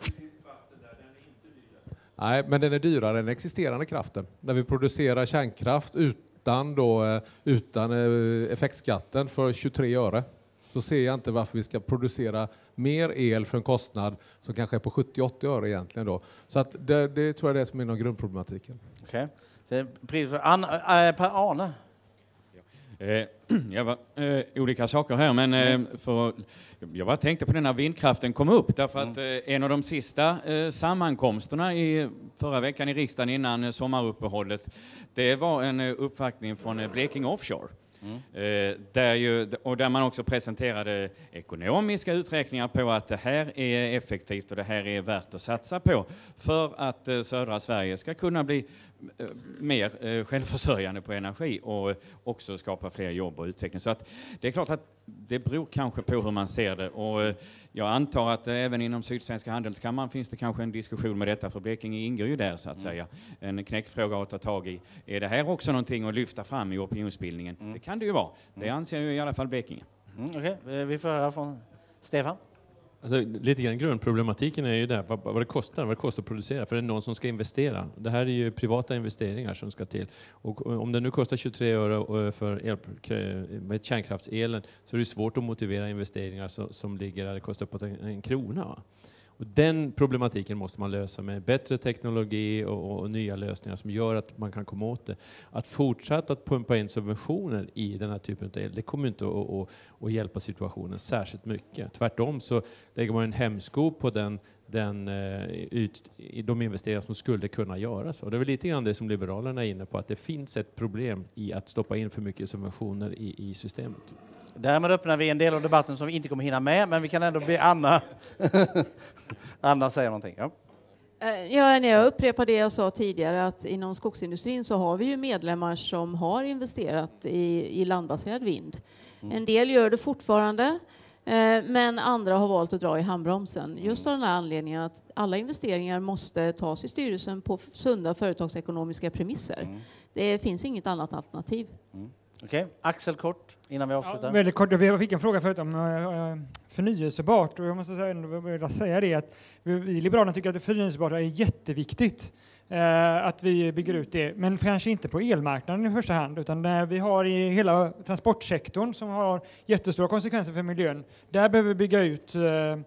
Speaker 3: Nej, men den är dyrare än existerande kraften. När vi producerar kärnkraft utan, då, utan effektskatten för tjugotre öre. Så ser jag inte varför vi ska producera mer el för en kostnad som kanske är på sjuttio till åttio öre egentligen då. Så att det, det tror jag är det som är någon grundproblematiken.
Speaker 1: Okej. Okay. Pris för Anna, äh, Per Arne.
Speaker 6: Eh, jag var, eh, olika saker här, men eh, för, jag bara tänkte på den när vindkraften kom upp, därför att eh, en av de sista eh, sammankomsterna i förra veckan i riksdagen innan eh, sommaruppehållet, det var en eh, uppvaktning från eh, Blekinge Offshore. Mm. Eh, där ju, och där man också presenterade ekonomiska uträkningar på att det här är effektivt och det här är värt att satsa på för att eh, södra Sverige ska kunna bli eh, mer eh, självförsörjande på energi och eh, också skapa fler jobb och utveckling. Så att det är klart att det beror kanske på hur man ser det, och eh, jag antar att eh, även inom Sydsvenska handelskammaren finns det kanske en diskussion med detta, för Blekinge ingår ju där så att säga. En knäckfråga att ta tag i. Är det här också någonting att lyfta fram i opinionsbildningen? Mm. Det kan det ju vara. Det anser ju i alla fall Blekinge.
Speaker 1: Mm, Okej, okay. Vi får höra från Stefan.
Speaker 2: Alltså, lite grann grundproblematiken är ju där, vad, vad det kostar, vad det kostar att producera, för det är någon som ska investera. Det här är ju privata investeringar som ska till. Och om det nu kostar tjugotre öre för el, med kärnkraftselen, så är det svårt att motivera investeringar som, som ligger där det kostar på en, en krona. Va? Och den problematiken måste man lösa med bättre teknologi och, och nya lösningar som gör att man kan komma åt det. Att fortsätta att pumpa in subventioner i den här typen av el, det kommer inte att, att, att hjälpa situationen särskilt mycket. Tvärtom så lägger man en hämsko på den, den, ut, de investeringar som skulle kunna göras. Och det är väl lite grann det som Liberalerna är inne på, att det finns ett problem i att stoppa in för mycket subventioner i, i systemet.
Speaker 1: Därmed öppnar vi en del av debatten som vi inte kommer hinna med, men vi kan ändå be Anna, Anna säga någonting. Ja.
Speaker 4: Ja, jag upprepar det jag sa tidigare, att inom skogsindustrin så har vi ju medlemmar som har investerat i, i landbaserad vind. Mm. En del gör det fortfarande, men andra har valt att dra i handbromsen. Just av den här anledningen att alla investeringar måste tas i styrelsen på sunda företagsekonomiska premisser. Mm. Det finns inget annat alternativ.
Speaker 1: Mm. Okej, okay. Axel kort innan vi avslutar.
Speaker 5: Ja, väldigt kort. Jag fick en fråga förut om uh, förnyelsebart, och jag måste säga, vilja säga det att vi, vi liberaler tycker att det förnyelsebara är jätteviktigt. Uh, att vi bygger ut det, men kanske inte på elmarknaden i första hand, utan uh, vi har i hela transportsektorn som har jättestora konsekvenser för miljön. Där behöver vi bygga ut uh,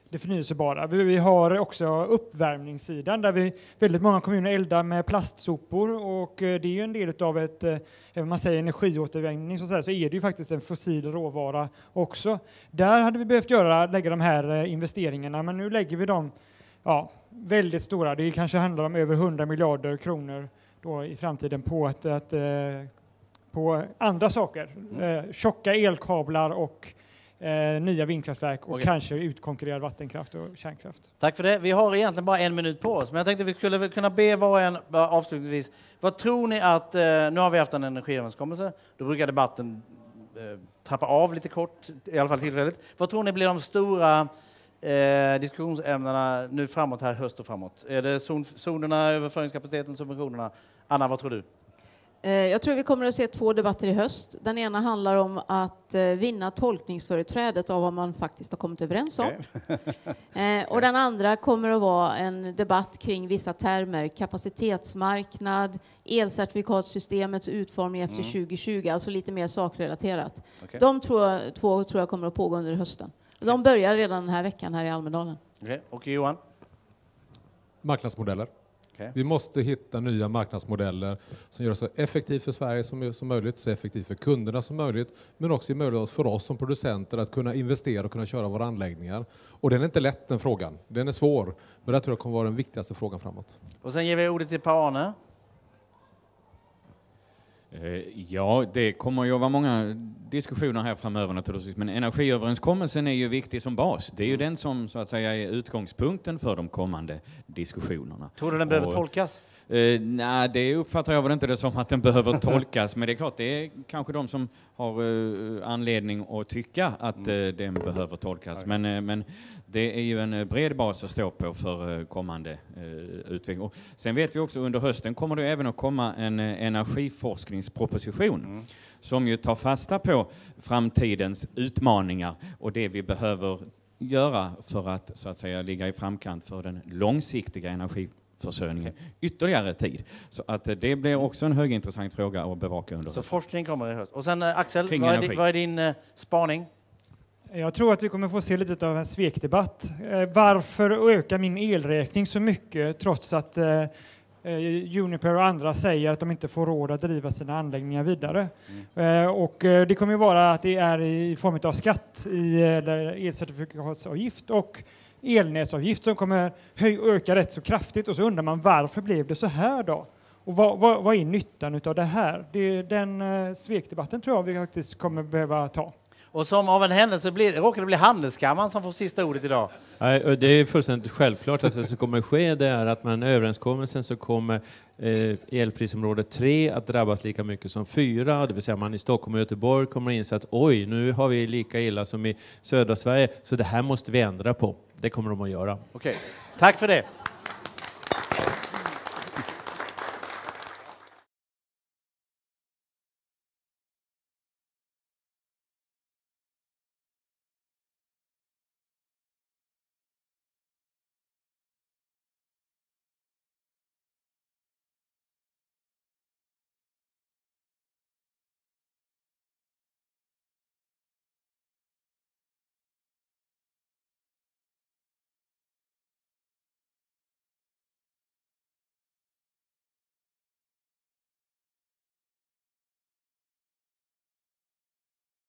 Speaker 5: det förnyelsebara. Vi, vi har också uppvärmningssidan där vi, väldigt många kommuner eldar med plastsopor och eh, det är ju en del av ett, eh, även man säger energiåtervinning så, så, här, så är det ju faktiskt en fossil råvara också. Där hade vi behövt göra, lägga de här eh, investeringarna, men nu lägger vi dem ja, väldigt stora. Det kanske handlar om över hundra miljarder kronor då i framtiden på att, att eh, på andra saker. Eh, tjocka elkablar och eh, nya vindkraftverk och
Speaker 1: Okej.
Speaker 5: kanske utkonkurrerad vattenkraft och kärnkraft.
Speaker 1: Tack för det. Vi har egentligen bara en minut på oss, men jag tänkte vi skulle väl kunna be var och en bara avslutningsvis. Vad tror ni att, eh, nu har vi haft en energiöverenskommelse, då brukar debatten eh, trappa av lite kort, i alla fall tillfälligt. Vad tror ni blir de stora eh, diskussionsämnena nu framåt här, höst och framåt? Är det zon, zonerna, överföringskapaciteten, subventionerna? Anna, vad tror du?
Speaker 4: Jag tror vi kommer att se två debatter i höst. Den ena handlar om att vinna tolkningsföreträdet av vad man faktiskt har kommit överens om. Okay. Och den andra kommer att vara en debatt kring vissa termer. Kapacitetsmarknad, elcertifikatsystemets utformning efter mm. tjugo tjugo, alltså lite mer sakrelaterat. Okay. De tror, två tror jag kommer att pågå under hösten. Okay. De börjar redan den här veckan här i Almedalen.
Speaker 1: Okay. Och Johan?
Speaker 3: Marknadsmodeller.
Speaker 1: Okay.
Speaker 3: Vi måste hitta nya marknadsmodeller som gör det så effektivt för Sverige som, som möjligt, så effektivt för kunderna som möjligt, men också möjligt för oss som producenter att kunna investera och kunna köra våra anläggningar. Och den är inte lätt, den frågan. Den är svår, men det tror jag kommer vara den viktigaste frågan framåt.
Speaker 1: Och sen ger vi ordet till Per-Arne.
Speaker 6: Ja, det kommer ju att vara många diskussioner här framöver naturligtvis, men energiöverenskommelsen är ju viktig som bas. Det är ju den som så att säga är utgångspunkten för de kommande diskussionerna.
Speaker 1: Tror du den behöver
Speaker 6: och,
Speaker 1: tolkas?
Speaker 6: Eh, nej, det uppfattar jag väl inte det som att den behöver tolkas, men det är klart, det är kanske de som har eh, anledning att tycka att eh, den behöver tolkas. Men, eh, men det är ju en bred bas att stå på för eh, kommande eh, utveckling. Och sen vet vi också under hösten kommer det även att komma en eh, energiforskningsproposition mm. som ju tar fasta på framtidens utmaningar och det vi behöver göra för att så att säga ligga i framkant för den långsiktiga energiförsörjningen ytterligare tid. Så att det blir också en högintressant fråga att bevaka under hösten.
Speaker 1: Så forskning kommer i höst. Och sen Axel, vad är, din, vad är din uh, spaning?
Speaker 5: Jag tror att vi kommer få se lite av en svekdebatt. Eh, varför öka min elräkning så mycket trots att eh, Uniper och andra säger att de inte får råd att driva sina anläggningar vidare. Mm. Eh, och eh, det kommer ju vara att det är i form av skatt i eller elcertifikatsavgift och elnätsavgift som kommer höj, öka rätt så kraftigt. Och så undrar man varför blev det så här då? Och vad, vad, vad är nyttan av det här? Det, den eh, svekdebatten tror jag vi faktiskt kommer behöva ta.
Speaker 1: Och som av en händelse blir, råkar det bli Handelskammaren som får sista ordet idag.
Speaker 2: Nej, det är fullständigt självklart att det som kommer ske det är att man överenskommelsen så kommer eh, elprisområde tre att drabbas lika mycket som fyra. Det vill säga man i Stockholm och Göteborg kommer inse att oj, nu har vi lika illa som i södra Sverige så det här måste vi ändra på. Det kommer de att göra.
Speaker 1: Okej, tack för det.